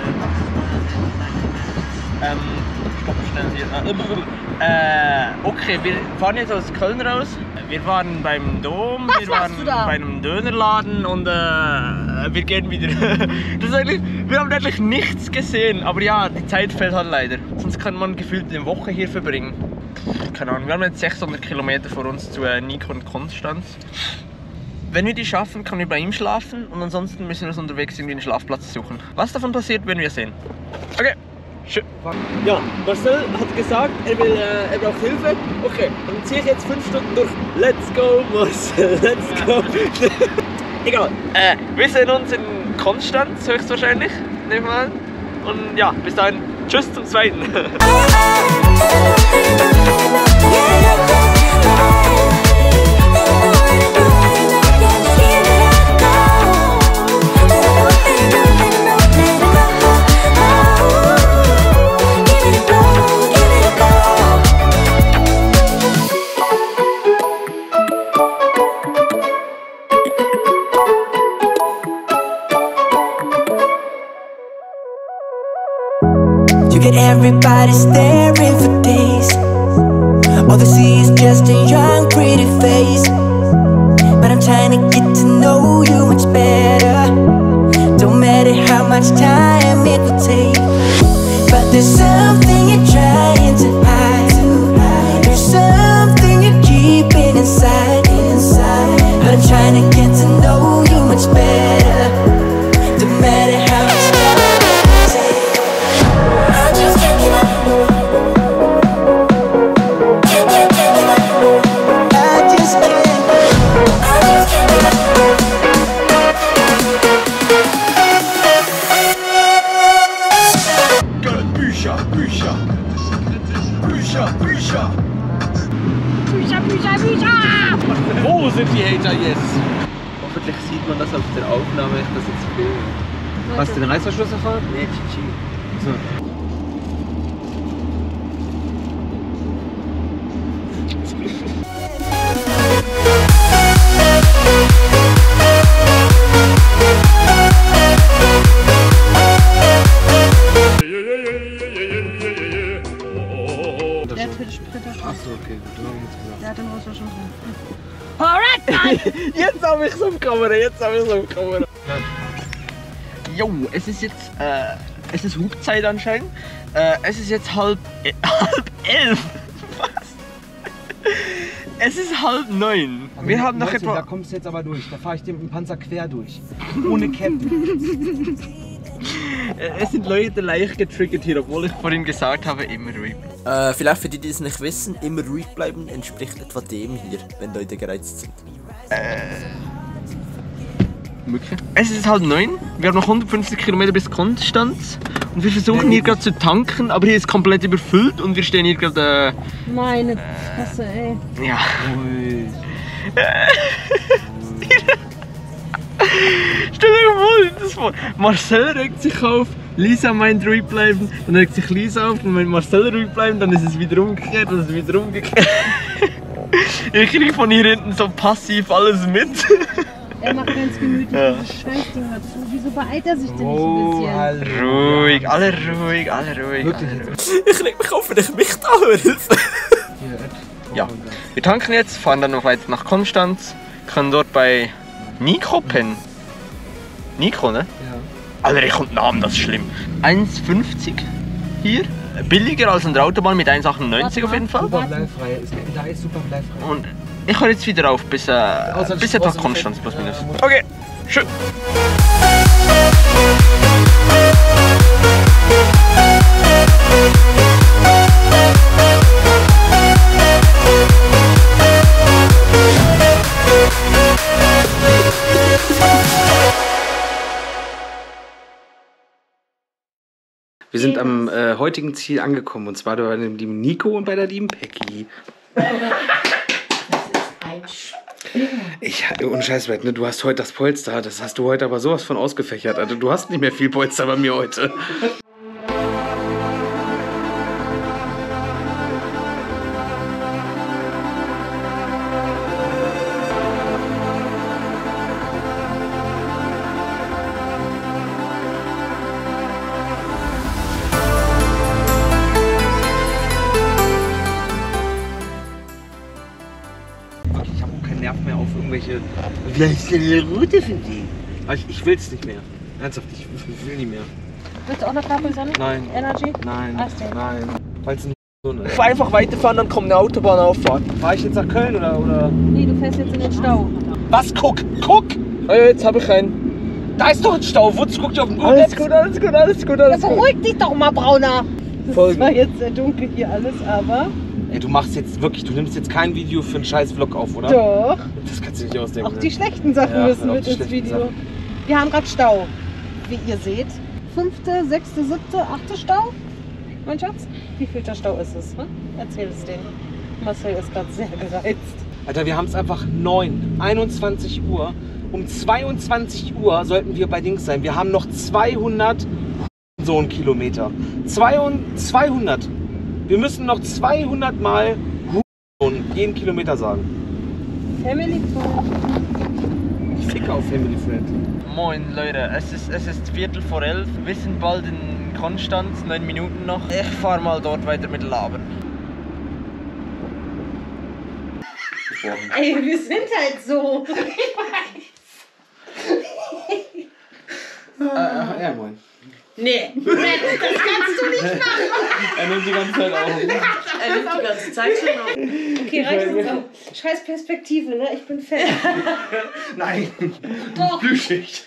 Ähm, stopp schnell hier. Äh, okay, wir fahren jetzt aus Köln raus. Wir waren beim Dom, Was wir waren du da? bei einem Dönerladen und äh, wir gehen wieder. Das ist eigentlich, wir haben eigentlich nichts gesehen, aber ja, die Zeit fehlt halt leider. Sonst kann man gefühlt eine Woche hier verbringen. Keine Ahnung, wir haben jetzt sechshundert Kilometer vor uns zu äh, Nico und Konstanz. Wenn wir die schaffen, können wir bei ihm schlafen und ansonsten müssen wir uns unterwegs irgendwie einen Schlafplatz suchen. Was davon passiert, werden wir sehen. Okay. Schön. Ja, Marcel hat gesagt, er, will, äh, er braucht Hilfe. Okay, dann ziehe ich jetzt fünf Stunden durch. Let's go, Marcel, let's go. Egal. Äh, wir sehen uns in Konstanz höchstwahrscheinlich, nehme ich mal an. Und ja, bis dahin, tschüss zum zweiten. Got everybody staring for days. All they see is just a young, pretty face. But I'm trying to get to know you much better. Don't matter how much time it will take. But there's something you're trying to hide. There's something you're keeping inside. But I'm trying to get to know you much better. Don't matter how much time it will take. I just can't give up. Can't, can't, can't give up. I just can't. I just can't give up. Gott, Bücher, Bücher. Bücher, Bücher. Bücher, Bücher, Bücher! Wo sind die Hater jetzt? Hoffentlich sieht man das auf der Aufnahme, ich das jetzt filme. Hast du den Reißverschluss erfahren? Nee, Chichi. So. Der hat für die Splitter. Achso, okay, gut, dann haben wir nichts gesagt. Der hat den Reißverschluss. Alright, jetzt habe ich es auf Kamera, jetzt habe ich es auf Kamera. Jo, es ist jetzt, äh, es ist Hubzeit anscheinend. Äh, es ist jetzt halb, äh, halb elf. Was? Es ist halb neun. Aber Wir haben noch Leute, etwa... Da kommst du jetzt aber durch, da fahre ich dir mit dem Panzer quer durch. Ohne Ketten. Es sind Leute leicht getriggert hier, obwohl ich vorhin gesagt habe, immer ruhig. Äh, vielleicht für die, die es nicht wissen, immer ruhig bleiben entspricht etwa dem hier, wenn Leute gereizt sind. Äh... Wirklich? Es ist halb neun, wir haben noch hundertfünfzig Kilometer bis Konstanz und wir versuchen hier gerade zu tanken, aber hier ist komplett überfüllt und wir stehen hier gerade... Äh, Meine Fresse, ey. ja. Stell dir mal das vor. Marcel regt sich auf, Lisa meint ruhig bleiben, dann regt sich Lisa auf, dann meint Marcel ruhig bleiben, dann ist es wieder umgekehrt, dann ist es wieder umgekehrt. Ich kriege von hier hinten so passiv alles mit. Er macht ganz gemütlich Ja. dieses Scheißding dazu. Wieso beeilt er sich denn Oh, nicht ein bisschen? Ruhig, alle ruhig, alle ruhig. Wirklich alle ruhig. Ich leg mich auf, wenn ich mich da helfe. Ja, wir tanken jetzt, fahren dann noch weiter nach Konstanz, können dort bei Nico pennen. Nico, ne? Ja. Alter, ich kommt Namen, das ist schlimm. eins fünfzig hier, billiger als an der Autobahn mit eins achtundneunzig auf jeden Fall. Super bleifrei. Da ist super bleifrei. Und ich höre jetzt wieder auf bis, äh, bis etwa Konstanz plus minus. Okay, schön. Wir sind am äh, heutigen Ziel angekommen, und zwar bei dem lieben Nico und bei der lieben Peggy. Ich, ohne Scheißbrett, ne? Du hast heute das Polster, das hast du heute aber sowas von ausgefächert. Also du hast nicht mehr viel Polster bei mir heute. Ich habe auch keinen Nerv mehr auf irgendwelche... Wie heißt denn die Route für die? Ich, ich will's nicht mehr. Ernsthaft, ich, ich will nicht mehr. Willst du auch noch Capri-Sonne? Nein. Energy? Nein. Eistee. Nein. Weil es nicht so ist. Ich fahr einfach weiterfahren, dann kommt eine Autobahnauffahrt. Fahr ich jetzt nach Köln oder, oder? Nee, du fährst jetzt in den Stau. Was? Guck! Guck! Ah ja, jetzt habe ich einen. Da ist doch ein Stau. Wutz, guck dir auf den Google. Alles gut, alles gut, alles gut, alles gut. Beruhig dich doch mal, Brauner. Das Folgen. war jetzt sehr dunkel hier alles, aber... Ey, du machst jetzt wirklich, du nimmst jetzt kein Video für einen scheiß Vlog auf, oder? Doch. Das kannst du nicht ausdenken. Auch die schlechten Sachen Ja, müssen auch mit die ins schlechten Video. Sachen. Wir haben gerade Stau, wie ihr seht. Fünfte, sechste, siebte, achte Stau? Mein Schatz? Wie viel der Stau ist es? Hm? Erzähl es denen. Marcel ist gerade sehr gereizt. Alter, wir haben es einfach neun, einundzwanzig Uhr. Um zweiundzwanzig Uhr sollten wir bei Dings sein. Wir haben noch zweihundert so ein Kilometer. zweihundert. Wir müssen noch zweihundert Mal jeden Kilometer sagen. Family Friend. Ich ficke auf Family Friend. Moin Leute, es ist, es ist Viertel vor elf. Wir sind bald in Konstanz, neun Minuten noch. Ich fahr mal dort weiter mit Labern. Ey, wir sind halt so. äh, äh, ja, moin. Nee, das kannst du nicht machen. Er nimmt die ganze Zeit auf. Er nimmt die ganze Zeit schon auf. Okay, reicht es auch. Scheiß Perspektive, ne? Ich bin fett. Nein. Doch. Plüschig.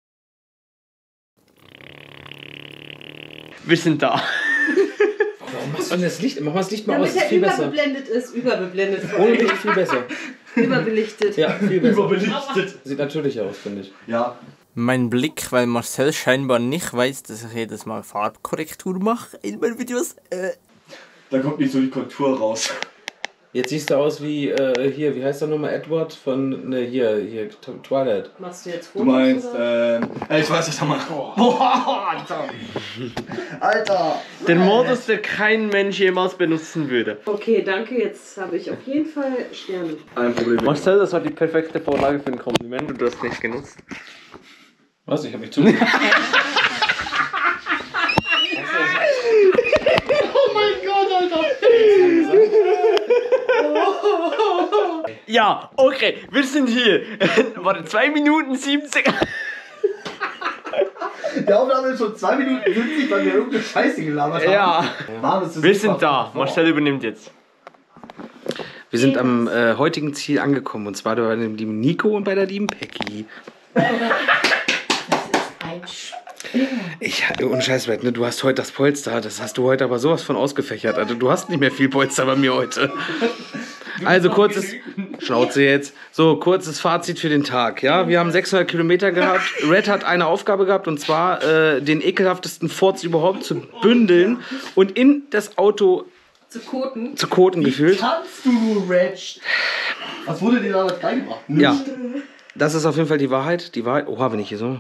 Wir sind da. Warum machst du denn das Licht? Mach mal das Licht mal Damit aus, das ist er viel besser. überbeblendet ist. Überbeblendet. Ohne Licht viel besser. Überbelichtet. Ja, viel besser. Überbelichtet. Sieht natürlich aus, finde ich. Ja. Mein Blick, weil Marcel scheinbar nicht weiß, dass ich jedes Mal Farbkorrektur mache in meinen Videos. Äh. Da kommt nicht so die Korrektur raus. Jetzt siehst du aus wie, äh, hier, wie heißt der nochmal, Edward von, ne, hier, hier, Twilight. Machst du jetzt Du Fotos? meinst, oder? ähm, äh, ich weiß, was da mal. Boah, Alter. Alter. Der Modus, der kein Mensch jemals benutzen würde. Okay, danke. Jetzt habe ich auf jeden Fall Sterne. Ein Problem. Marcel, das war die perfekte Vorlage für ein Kompliment und du hast nicht genutzt. Was? Ich hab mich zugehört. Oh mein Gott, Alter! Ja, okay, wir sind hier. Warte, zwei Minuten siebzig. Die Aufnahme ist schon zwei Minuten siebzig, weil wir irgendeine Scheiße gelabert haben. Ja. Mann, das ist Wir sind da. Marcel übernimmt jetzt. Wir sind am äh, heutigen Ziel angekommen. Und zwar bei dem lieben Nico und bei der lieben Peggy. Ich, ohne Scheiß, ne, du hast heute das Polster, das hast du heute aber sowas von ausgefächert. Also du hast nicht mehr viel Polster bei mir heute. Also kurzes, Schnauze jetzt, so kurzes Fazit für den Tag. Ja, wir haben sechshundert Kilometer gehabt. Red hat eine Aufgabe gehabt und zwar äh, den ekelhaftesten Furz überhaupt zu bündeln und in das Auto Zu koten. zu koten gefühlt. Kannst du, Reg? Was wurde dir damals beigebracht? Ja, das ist auf jeden Fall die Wahrheit. Die Wahrheit. Oha, wenn ich hier so.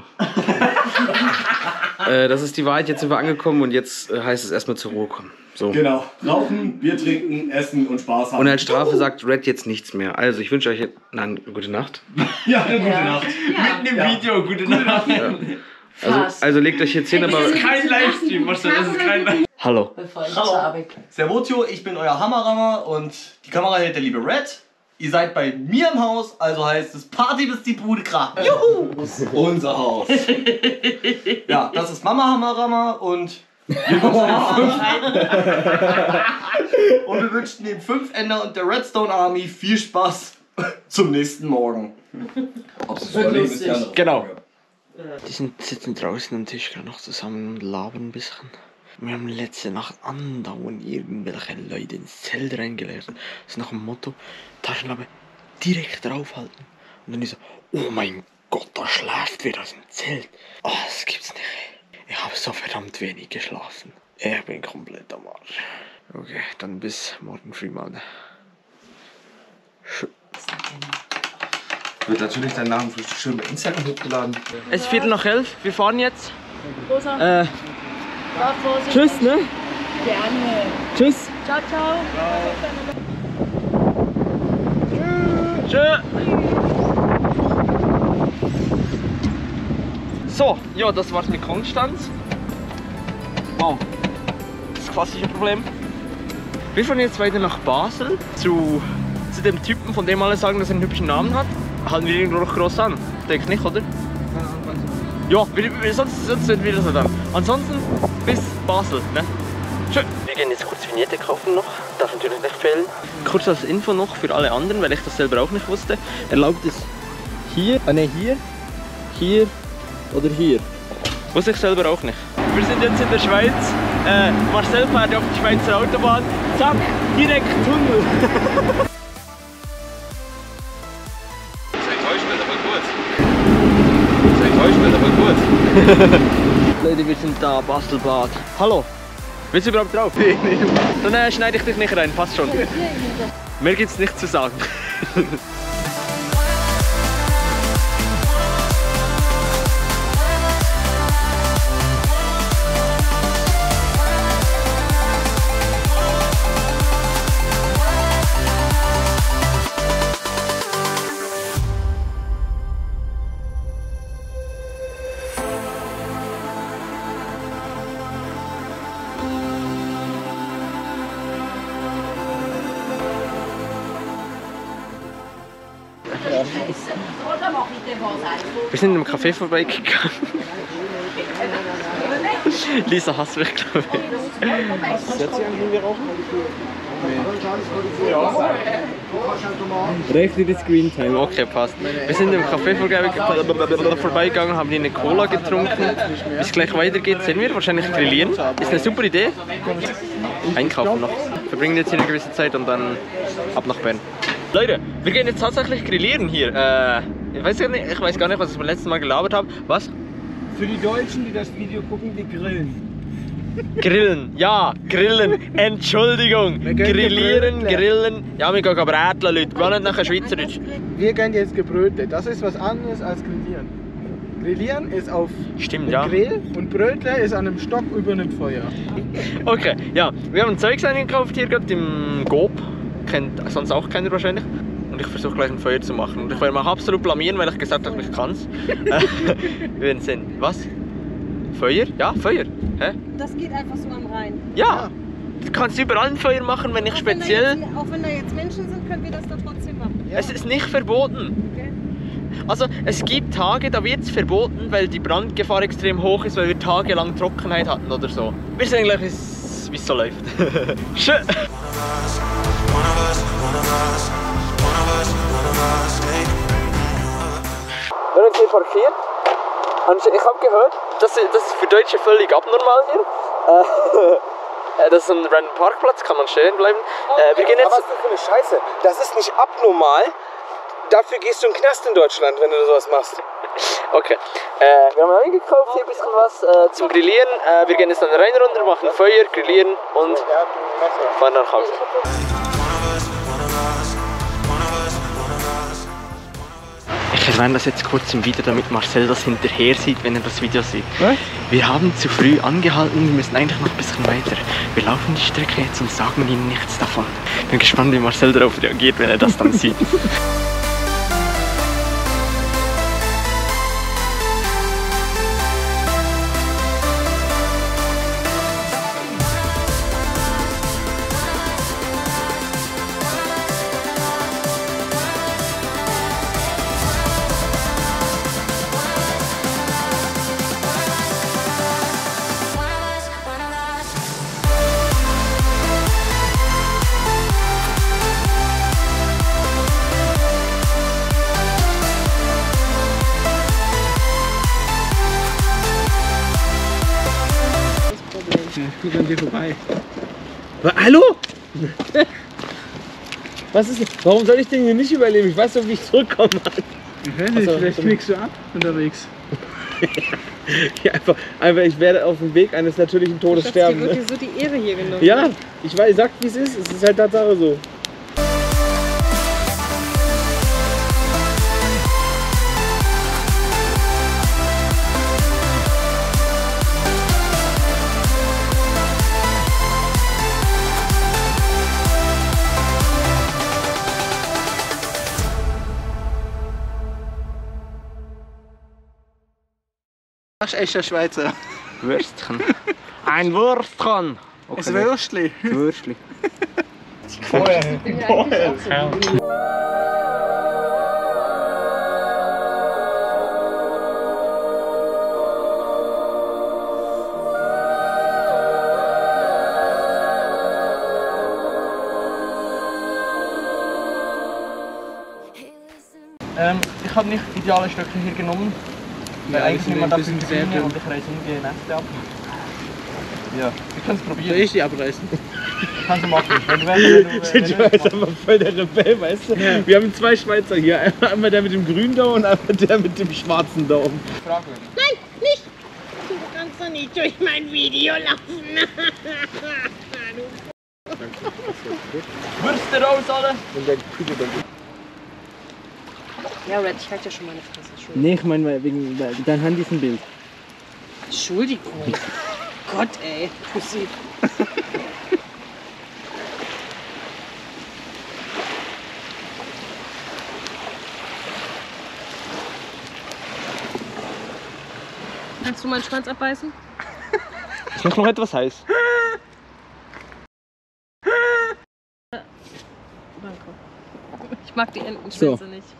äh, das ist die Wahrheit. Jetzt sind wir angekommen und jetzt äh, heißt es erstmal zur Ruhe kommen. So. Genau. Rauchen, Bier trinken, essen und Spaß haben. Und als Strafe sagt Red jetzt nichts mehr. Also ich wünsche euch jetzt. Nein, gute Nacht. Ja, gute Nacht. Mitten im Video, gute Nacht. Ja. Also, also legt euch jetzt hin, aber. Das ist kein Livestream, was das ist kein Livestream. Hallo. Hallo. Servotio, ich bin euer Hammerrammer und die Kamera hält der liebe Red. Ihr seid bei mir im Haus, also heißt es Party bis die Bude kracht. Juhu! Unser Haus. Ja, das ist Mama Hammerrammer und wir wünschen den fünf und wir wünschen den fünf Ender und der Redstone Army viel Spaß zum nächsten Morgen. Ob sie es überleben, ist die andere Genau. Frage. Die sind, sitzen draußen am Tisch gerade noch zusammen und labern ein bisschen. Wir haben letzte Nacht andauernd irgendwelche Leute ins Zelt reingelassen. Das ist nach dem Motto, Taschenlampe direkt draufhalten. Und dann ist so, oh mein Gott, da schläft wer aus dem Zelt. Oh, das gibt's nicht. Ich habe so verdammt wenig geschlafen. Ich bin komplett am Arsch. Okay, dann bis morgen früh mal. Wird natürlich dann nach dem Frühstück schön bei Instagram hochgeladen. Es ist Viertel nach elf, wir fahren jetzt. Rosa. Äh, War Vorsicht. tschüss, ne? Gerne. Tschüss. Ciao, ciao. Tschö. So, ja, das war's mit Konstanz. Wow, das klassische Problem. Wir fahren jetzt weiter nach Basel zu, zu dem Typen, von dem alle sagen, dass er einen hübschen Namen hat. Halten wir irgendwo noch groß an. Denkst nicht, oder? Ja, wir, wir, sonst, sonst sind wir so dann. Ansonsten bis Basel, ne? Tschö. Wir gehen jetzt kurz Vignette kaufen noch, darf natürlich nicht fehlen. Kurz als Info noch für alle anderen, weil ich das selber auch nicht wusste. Erlaubt es hier, ah ne hier, hier Oder hier? Muss ich selber auch nicht. Wir sind jetzt in der Schweiz. Äh, Marcel fährt auf die Schweizer Autobahn. Zack, direkt Tunnel. Sei Täuschbild, aber gut. Sei Täuschbild, aber gut. Leute, wir sind da, Bastelbad. Hallo. Willst du überhaupt drauf? Nee, nee. Dann äh, schneide ich dich nicht rein, passt schon. Mehr gibt's nicht zu sagen. Wir sind im Café vorbeigegangen. Lisa hasst mich, glaube ich. Setzt sie irgendwie rauchen? Nee. Ja. Recht in die Screentime, okay, passt. Wir sind im Café vorbeigegangen, haben hier eine Cola getrunken. Wie es gleich weitergeht, sehen wir. Wahrscheinlich grillieren. Ist eine super Idee. Einkaufen noch. Wir bringen jetzt hier eine gewisse Zeit und dann ab nach Bern. Leute, wir gehen jetzt tatsächlich grillieren hier. Äh, ich, weiß gar nicht, ich weiß gar nicht, was ich beim letzten Mal gelabert habe. Was? Für die Deutschen, die das Video gucken, die grillen. Grillen, ja, grillen, Entschuldigung. Grillieren, grillen. Ja, wir gehen bräteln, Leute, gar nicht nachher Schweizerdeutsch. Wir gehen jetzt gebrötelt. Das ist was anderes als grillieren. Grillieren ist auf Stimmt, dem ja. Grill und Brötler ist an einem Stock über einem Feuer. Okay, ja, wir haben Zeugs eingekauft hier gerade im Coop. Kennt sonst auch keiner wahrscheinlich. Und ich versuche gleich ein Feuer zu machen. Und ich werde mich absolut blamieren, weil ich gesagt habe, ich kann es. Wir werden sehen. Was? Feuer? Ja, Feuer. Hä? Das geht einfach so am Rhein. Ja! Du kannst überall ein Feuer machen, wenn ich auch speziell... Wenn jetzt, auch wenn da jetzt Menschen sind, können wir das da trotzdem machen. Ja. Es ist nicht verboten. Okay. Also es gibt Tage, da wird es verboten, weil die Brandgefahr extrem hoch ist, weil wir tagelang Trockenheit hatten oder so. Wir sehen gleich, wie es so läuft. Schön! Wir haben uns hier parkiert. Ich habe gehört, das ist für Deutsche völlig abnormal hier. Das ist ein random Parkplatz, kann man stehen bleiben. Äh, wir gehen jetzt. Aber was ist das für eine Scheiße? Das ist nicht abnormal. Dafür gehst du in den Knast in Deutschland, wenn du sowas machst. Okay. Äh, wir haben eingekauft hier ein bisschen was äh, zum Grillieren. Äh, wir gehen jetzt dann rein runter, machen Feuer, grillieren und fahren nach Hause. Ich erwähne das jetzt kurz im Video, damit Marcel das hinterher sieht, wenn er das Video sieht. Was? Wir haben zu früh angehalten, wir müssen eigentlich noch ein bisschen weiter. Wir laufen die Strecke jetzt und sagen ihnen nichts davon. Ich bin gespannt, wie Marcel darauf reagiert, wenn er das dann sieht. Ich gucke an dir vorbei. Hallo? Was ist das? Warum soll ich den hier nicht überleben? Ich weiß doch, wie ich zurückkomme. Ich weiß nicht, also, vielleicht knickst du ab unterwegs. Ja, einfach, einfach, ich werde auf dem Weg eines natürlichen Todes sterben. Dir wirklich so die Ehre hier genommen. Ja, ich weiß, sagt wie es ist. Es ist halt Tatsache so. Das ist echter Schweizer. Würstchen. Ein Würstchen. Okay. Ein Würstchen. Würstchen. Vorher. Vorher. Ähm, ich habe nicht ideale Stöcke hier genommen. Weil Ja, eigentlich das nimmt man ist das ein ein bisschen bisschen sehr und dünn. ich reiße ungern Äste ab. Ja, wir können es probieren. Soll ich die abreißen? Kannst du machen. Wenn du, wenn du, wenn du, wenn Du du, bist aber voll der Rebell, weißt du? Ja. Wir haben zwei Schweizer hier. Einmal der mit dem grünen Daumen und einmal der mit dem schwarzen Daumen. Fragwürdig. Nein, nicht! Du kannst doch nicht durch mein Video laufen. Würste raus, alle! Ja, Red, ich halte ja schon meine Fresse. Entschuldigung. Nee, ich meine, wegen dein Handy ist ein Bild. Entschuldigung. Gott, ey. Pussy. Kannst du meinen Schwanz abbeißen? Ich mach noch etwas heiß. Danke. Ich mag die Entenschwänze So. nicht.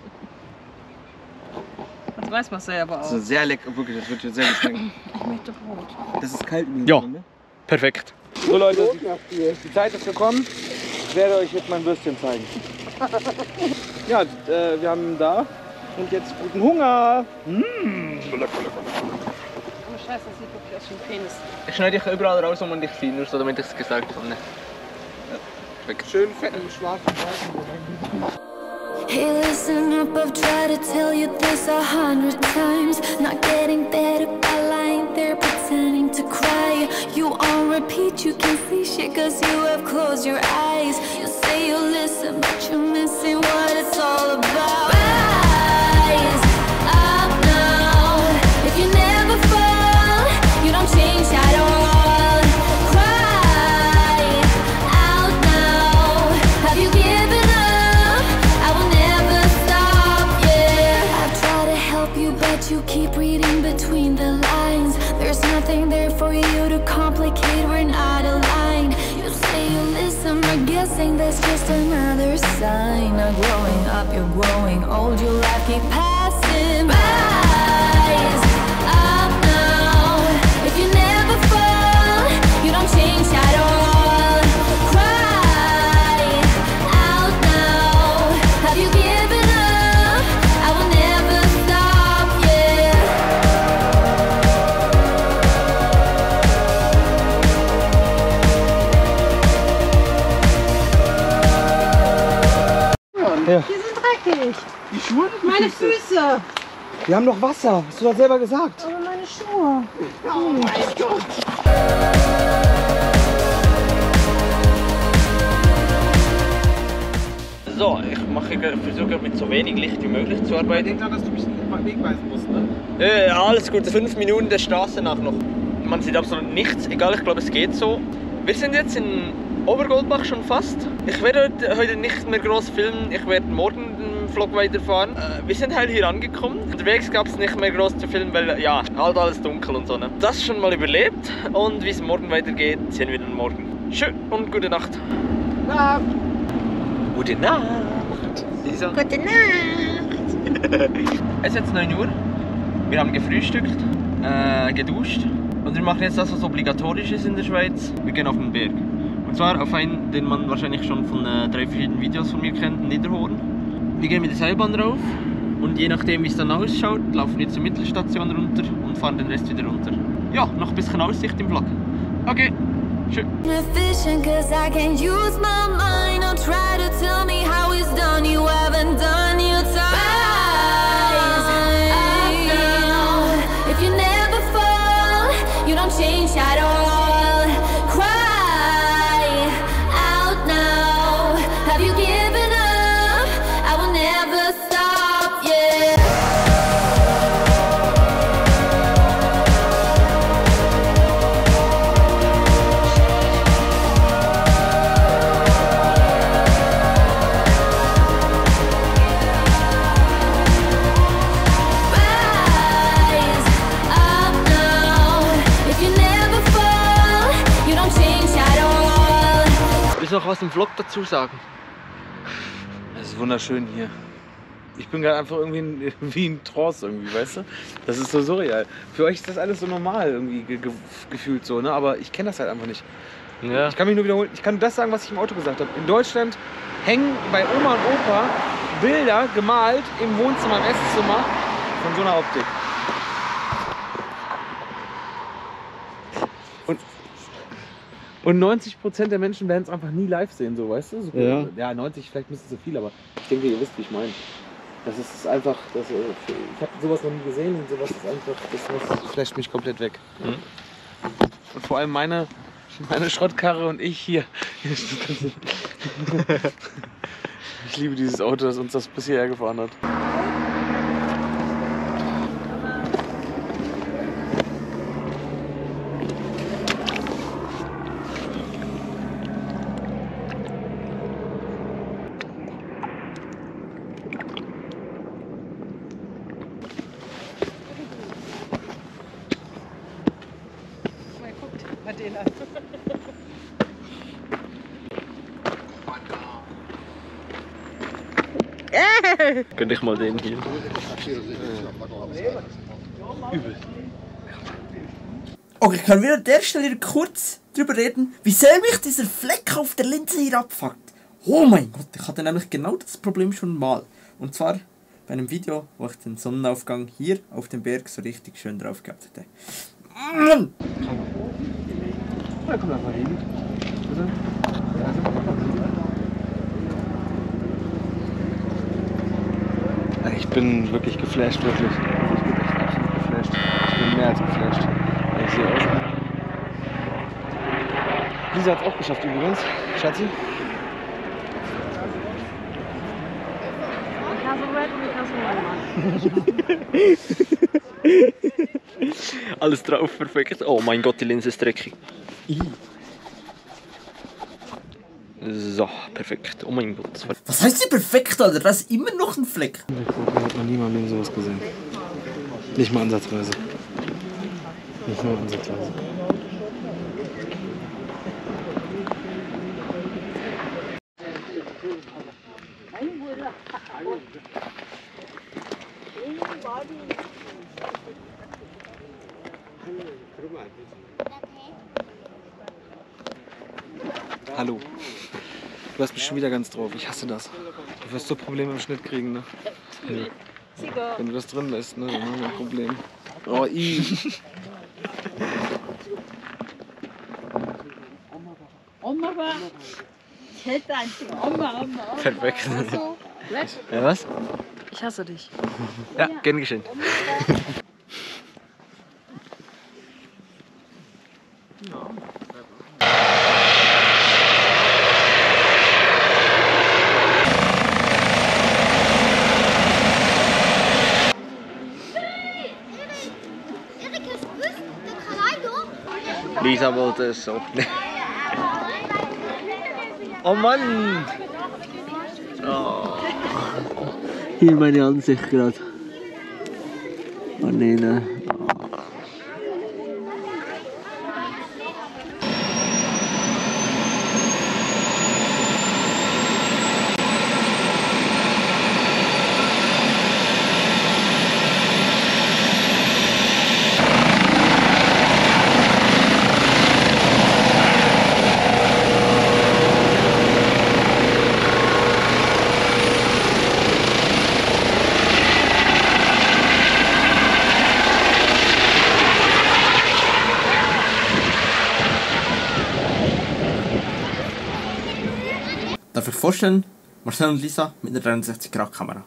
Das weiß Marcel aber auch. Das ist sehr lecker, wirklich, das wird dir sehr gut schmecken. Ich möchte rot. Das ist kalt übrigens. Ja. Ne? Perfekt. So Leute, die Zeit ist gekommen. Ich werde euch jetzt mein Würstchen zeigen. Ja, äh, wir haben da und jetzt guten Hunger. Mmh. Oh Scheiße, das sieht wirklich aus wie ein Penis. Ich schneide dich überall raus, um und ich sehe, nur so, damit ich es gesagt habe. Ja. Schön fetten schwarzen Balken. Hey, listen up, I've tried to tell you this a hundred times. Not getting better by lying there pretending to cry. You on repeat, you can see shit cause you have closed your eyes. You say you listen, but you're missing what it's all about. Rise up now. If you never fall, you don't change at all. Cry out now. Have you given up? I will never stop, yeah. I've tried to help you, but you keep reading between the lines. There's nothing there for you to complicate, we're not aligned. You say you listen, but guessing that's just another sign. Not growing up, you're growing old, your life keep passing by. Rise up now. If you never fall, you don't change at all. Cry out now. Have you given up? I will never stop, yeah. Ja. Die sind dreckig. Die Schuhe? Meine Füße. Wir haben doch Wasser. Hast du das selber gesagt? Aber meine Schuhe. Oh mein Gott. So, ich mache, versuche mit so wenig Licht wie möglich zu arbeiten. Denk dran, dass du mich den Weg weisen musst, ne? Äh, alles gut, fünf Minuten der Straße nach noch. Man sieht absolut nichts, egal, ich glaube es geht so. Wir sind jetzt in Obergoldbach schon fast. Ich werde heute, heute nicht mehr groß filmen, ich werde morgen den Vlog weiterfahren. Äh, wir sind halt hier angekommen. Unterwegs gab es nicht mehr groß zu filmen, weil ja, halt alles dunkel und so. Ne? Das schon mal überlebt und wie es morgen weitergeht, sehen wir dann morgen. Schön und gute Nacht. Na. Gute Nacht. Lisa. Gute Nacht. Es ist jetzt neun Uhr. Wir haben gefrühstückt, äh, geduscht und wir machen jetzt das, was obligatorisch ist in der Schweiz. Wir gehen auf den Berg. Und zwar auf einen, den man wahrscheinlich schon von äh, drei verschiedenen Videos von mir kennt, Niederhorn. Wir gehen mit der Seilbahn rauf und je nachdem wie es dann ausschaut, laufen wir zur Mittelstation runter und fahren den Rest wieder runter. Ja, noch ein bisschen Aussicht im Vlog. Okay, schön. Inefficient cause I can't use my mind. Don't try to tell me how it's done. You haven't done your time. Rise up now. If you never fall, you don't change at all. Cry out now. Have you given up? I will never stop, yeah. Willst du noch was im Vlog dazu sagen? Es ist wunderschön hier. Ich bin gerade einfach irgendwie in, wie in Trance irgendwie, weißt du? Das ist so surreal. Für euch ist das alles so normal irgendwie ge ge gefühlt so, ne? Aber ich kenne das halt einfach nicht. Ja. Ich kann mich nur wiederholen. Ich kann das sagen, was ich im Auto gesagt habe. In Deutschland hängen bei Oma und Opa Bilder gemalt im Wohnzimmer, im Esszimmer von so einer Optik. Und, und neunzig Prozent der Menschen werden es einfach nie live sehen, so, weißt du? So, Ja. Ja, neunzig, vielleicht ein bisschen zu viel, aber ich denke, ihr wisst, wie ich meine. Das ist einfach, das, ich habe sowas noch nie gesehen und sowas ist einfach, das, das flasht mich komplett weg. Mhm. Und vor allem meine, meine Schrottkarre und ich hier. Ich liebe dieses Auto, das uns das bis hierher gefahren hat. Adela. Gönn dich mal den hier. Übel. Okay, ich kann wieder an der Stelle kurz drüber reden, wie sehr mich dieser Fleck auf der Linse hier abfuckt. Oh mein Gott, ich hatte nämlich genau das Problem schon mal. Und zwar bei einem Video, wo ich den Sonnenaufgang hier auf dem Berg so richtig schön drauf gehabt hätte. Mm. Ja, komm doch mal hin. Bitte. Ich bin wirklich geflasht, wirklich. Also ich bin echt absolut geflasht. Ich bin mehr als geflasht. Ich sehe aus. Lisa hat es auch geschafft übrigens. Schatzi? Ich hasse Red und ich hasse Neumann. Alles drauf, perfekt. Oh mein Gott, die Linse ist dreckig. So, perfekt. Oh mein Gott. Was heißt hier perfekt, Alter? Da ist immer noch ein Fleck. Ich habe noch niemanden sowas gesehen. Nicht mal ansatzweise. Nicht mal ansatzweise. Hallo. Du hast mich schon wieder ganz drauf. Ich hasse das. Du wirst so Probleme im Schnitt kriegen, ne? Ja. Wenn du das drin lässt, ne? Dann haben wir ein Problem. Oh, i. Oma war. Ich hätte einfach Oma, Oma, Oma. Perfekt. Also, Ja, was? Ich hasse dich. Ja, gern geschehen. Lisa wollte es so. Oh Mann! Oh. Hier meine Ansicht gerade. Oh nee, ne. Darf ich vorstellen, Marcel und Lisa mit einer dreihundertsechzig Grad Kamera.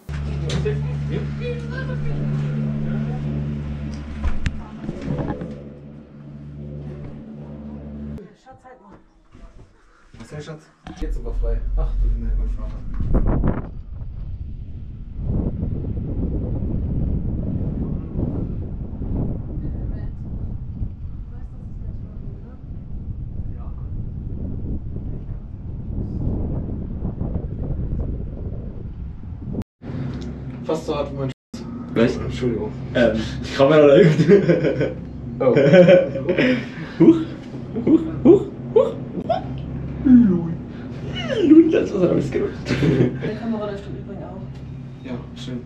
Was ist der Schatz? Jetzt aber frei. Ach du Himmel, mein Vater. Fast so hart wie mein Schatz. Was? Entschuldigung. Ähm, die Kamera läuft. Oh. Huch, huch, huch, huch. Lul. Lul, das ist was rausgerutscht. Die Kamera läuft im Übrigen auch. Ja, schön.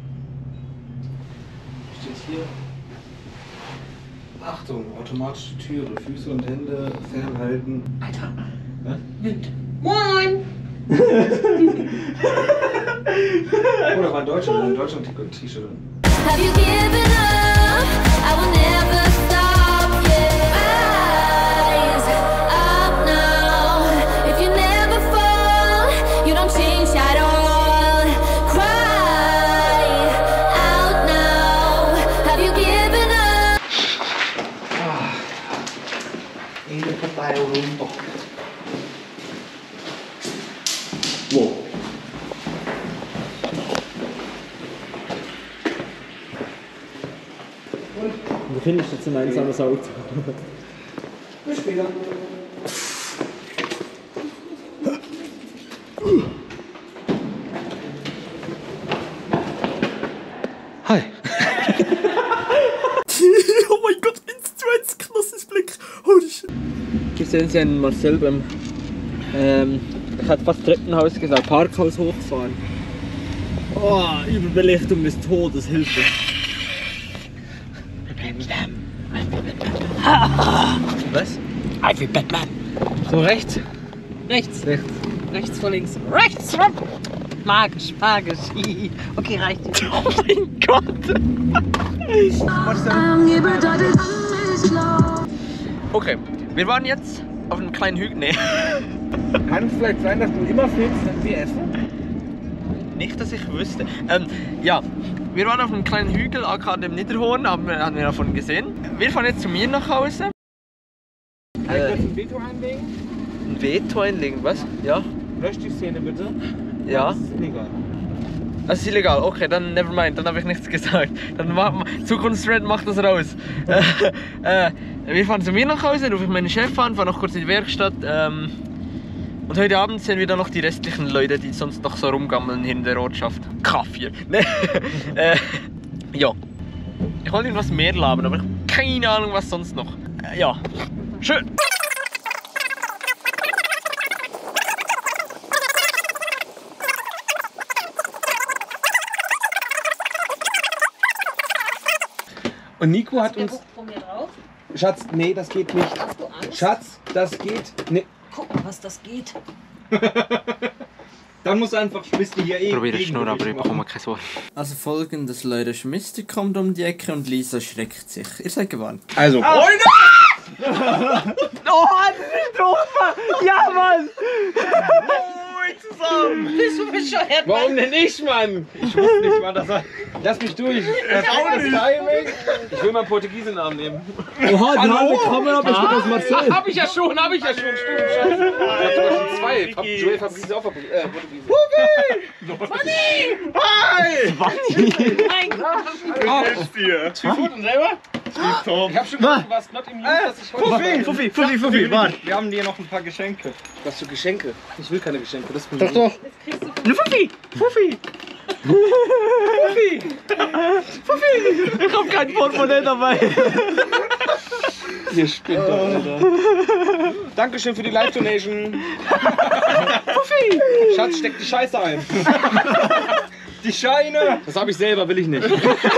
Steht hier. Achtung, automatische Türe, Füße und Hände fernhalten. Alter. Ja? Wind. Moin! Oh, da war ein Deutscher, ein Deutscher T-Shirt drin. Have you given up? I will never stop, yeah. runter. Wow. Wo findest du jetzt ein einsames Auto? Bis später. Hi. Oh mein Gott, eins zu eins, krasses Blick. Holy shit. Hier sehen Sie einen Marcel beim, ähm, ich hätte fast Treppenhaus gesagt, Parkhaus hochfahren. Oh, Überbelichtung des Todes, Hilfe. Was? I will Batman. So rechts? Rechts. Rechts. Rechts vor links. Rechts! Magisch, magisch. Okay, reicht jetzt. Oh mein Gott! Okay, wir waren jetzt auf einem kleinen Hügel. Nee. Kann es vielleicht sein, dass du immer filmst, wenn wir essen? Nicht, dass ich wüsste. Ähm, ja, wir waren auf einem kleinen Hügel, aka dem Niederhorn, haben wir, haben wir davon gesehen. Wir fahren jetzt zu mir nach Hause. Kann ich kurz ein Veto einlegen? Ein Veto einlegen, was? Ja. Lösch die Szene bitte. Ja. Das ist illegal. Das ist illegal, okay, dann never mind, dann habe ich nichts gesagt. Dann ma Zukunftsred macht das raus. äh, äh, wir fahren zu mir nach Hause, rufe ich meinen Chef an, fahre noch kurz in die Werkstatt. Ähm, und heute Abend sehen wir dann noch die restlichen Leute, die sonst noch so rumgammeln hier in der Ortschaft. Kaffee. Ne? äh, ja. Ich wollte irgendwas mehr labern, aber ich habe keine Ahnung, was sonst noch. Äh, ja. Schön. Und Nico hat uns... Schatz, nee, das geht nicht. Hast du Angst? Schatz, das geht nicht. Guck mal, was das geht. Dann muss einfach Schmisti hier eh... Probier es Schnur, aber ich bekomme kein Wort. Also folgendes, Leute. Schmisti kommt um die Ecke und Lisa schreckt sich. Ihr seid gewarnt. Also... Oh nein! Oh, das ist doof! Ja, Mann! Zusammen! Bist du bescheuert, Mann? Warum denn ich, Mann? Ich wusste nicht, Mann, das war... Lass mich durch. Perfektes Timing. Ich will mal einen Portugiesen-Namen nehmen. Oha, die haben eine Kamera bestimmt aus Marcel. Hab ich ja schon, hab ich ja schon. Stimmt, scheiße. Ich hab sogar schon zwei. Fab Joel Fabrice ist auch Portugiesen. Äh, Portugiesen. Fanny! Hi! Fanny! Mein Gott! Wie geht's dir? Zwei und selber? Ich hab schon gesagt, du warst not im News, dass ich heute... Fuffi, Fuffi, Fuffi, Fuffi, warte. Wir haben dir noch ein paar Geschenke. Was für Geschenke? Ich will keine Geschenke, das bin Doch, doch. Eine Fuffi! Fuffi! Fuffi! Fuffi! Ich hab kein Portemonnaie dabei. Ihr spinnt doch, Alter. Dankeschön für die Live-Donation. Fuffi! Schatz, steck die Scheiße ein. Die Scheine! Das habe ich selber, will ich nicht.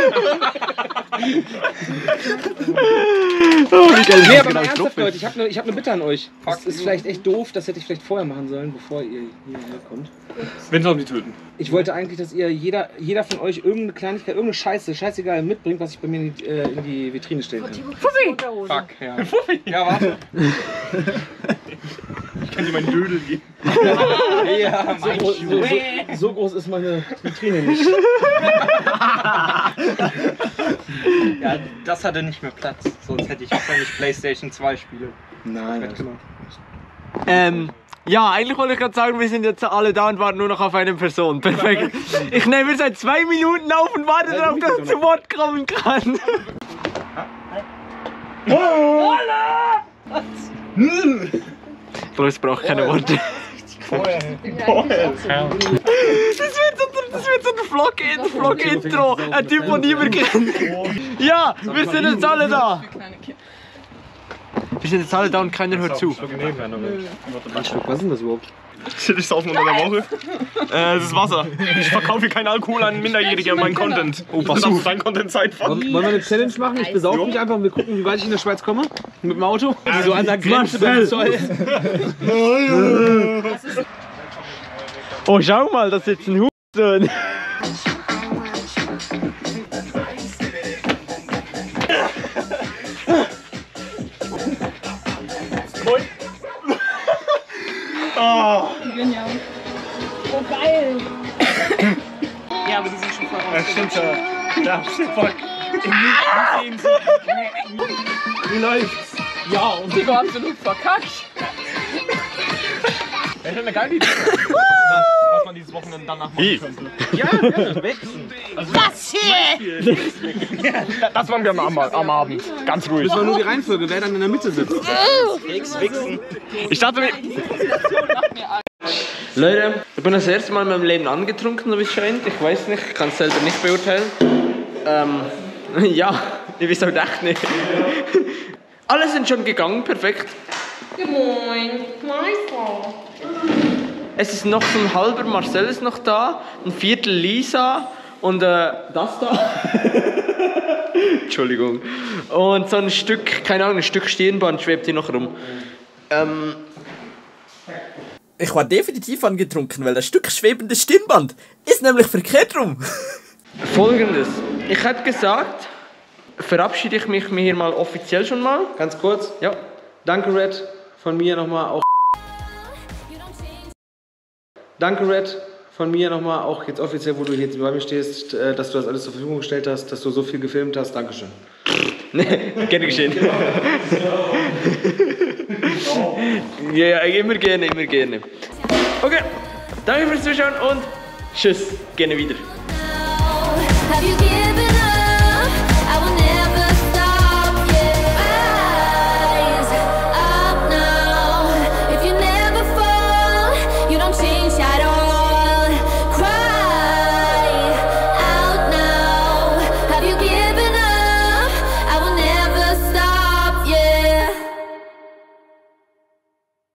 Oh, wie geil. Nee, aber mal ernsthaft, Leute, ich habe eine hab ne Bitte an euch. Das ist vielleicht echt doof, das hätte ich vielleicht vorher machen sollen, bevor ihr hierher kommt. Wenn soll die töten. Ich wollte eigentlich, dass ihr jeder, jeder von euch irgendeine Kleinigkeit, irgendeine Scheiße, scheißegal, mitbringt, was ich bei mir in die, äh, in die Vitrine stellen kann. Fuffi! Fuck, ja. Fuffi! Ja, warte. Ich kann dir meinen Dödel geben. Ja, so, groß, so, so, so groß ist meine Vitrine nicht. Ja, das hatte nicht mehr Platz. Sonst hätte ich wahrscheinlich PlayStation zwei Spiele. Nein, genau. Ähm, ja, eigentlich wollte ich gerade sagen, wir sind jetzt alle da und warten nur noch auf eine Person. Perfekt. Ich nehme seit zwei Minuten auf und warte darauf, dass er zu Wort kommen kann. Bloß braucht keine Worte. Das wird so, das wird so ein Vlog-Intro, Vlog ein Typ, den niemand kennt. Ja, wir sind jetzt alle da. Wir sind jetzt alle da und keiner hört zu. Was ist denn das überhaupt? Das ist Saufen unter der Woche. Äh, das ist Wasser. Ich verkaufe keinen Alkohol an Minderjährige in meinen Content. Oh, pass auf, dein Content Zeit von. Wollen wir eine Challenge machen? Ich besaufe mich einfach und wir gucken, wie weit ich in der Schweiz komme. Mit dem Auto. So an der Grenze beim Zoll. Oh, schau mal, das ist jetzt ein Husten. Oh. Genial. Oh, geil. Ja, aber die sind schon voll Ja, stimmt ja. Ja, stimmt voll. Wie läuft's? Ja, und die war absolut verkackt. Das ist eine geile Idee. was, was man dieses Wochenende danach machen könnte. Ja, ja, wechseln. Also, Was hier? das machen wir am, am Abend. Ganz ruhig. Das war nur die Reihenfolge, wer dann in der Mitte sitzt. Ich dachte mir... Leute, ich bin das erste Mal in meinem Leben angetrunken, so wie es scheint. Ich weiß nicht, ich kann es selber nicht beurteilen. Ähm, ja, ich weiß auch echt nicht. Alle sind schon gegangen, perfekt. Moin, Meister. Es ist noch so ein halber Marcel ist noch da, ein Viertel Lisa und äh, das da. Entschuldigung. Und so ein Stück, keine Ahnung, ein Stück Stirnband schwebt hier noch rum. Ähm... Ich war definitiv angetrunken, weil das Stück schwebendes Stirnband ist nämlich verkehrt rum. Folgendes. Ich hätte gesagt, verabschiede ich mich hier mal offiziell schon mal. Ganz kurz. Ja. Danke, Red. Von mir nochmal auch. Danke, Red. Von mir nochmal auch jetzt offiziell, wo du jetzt bei mir stehst, dass du das alles zur Verfügung gestellt hast, dass du so viel gefilmt hast. Dankeschön. Nee, gerne geschehen. Ja, ja, immer gerne, immer gerne. Okay, danke fürs Zuschauen und tschüss, gerne wieder. Have you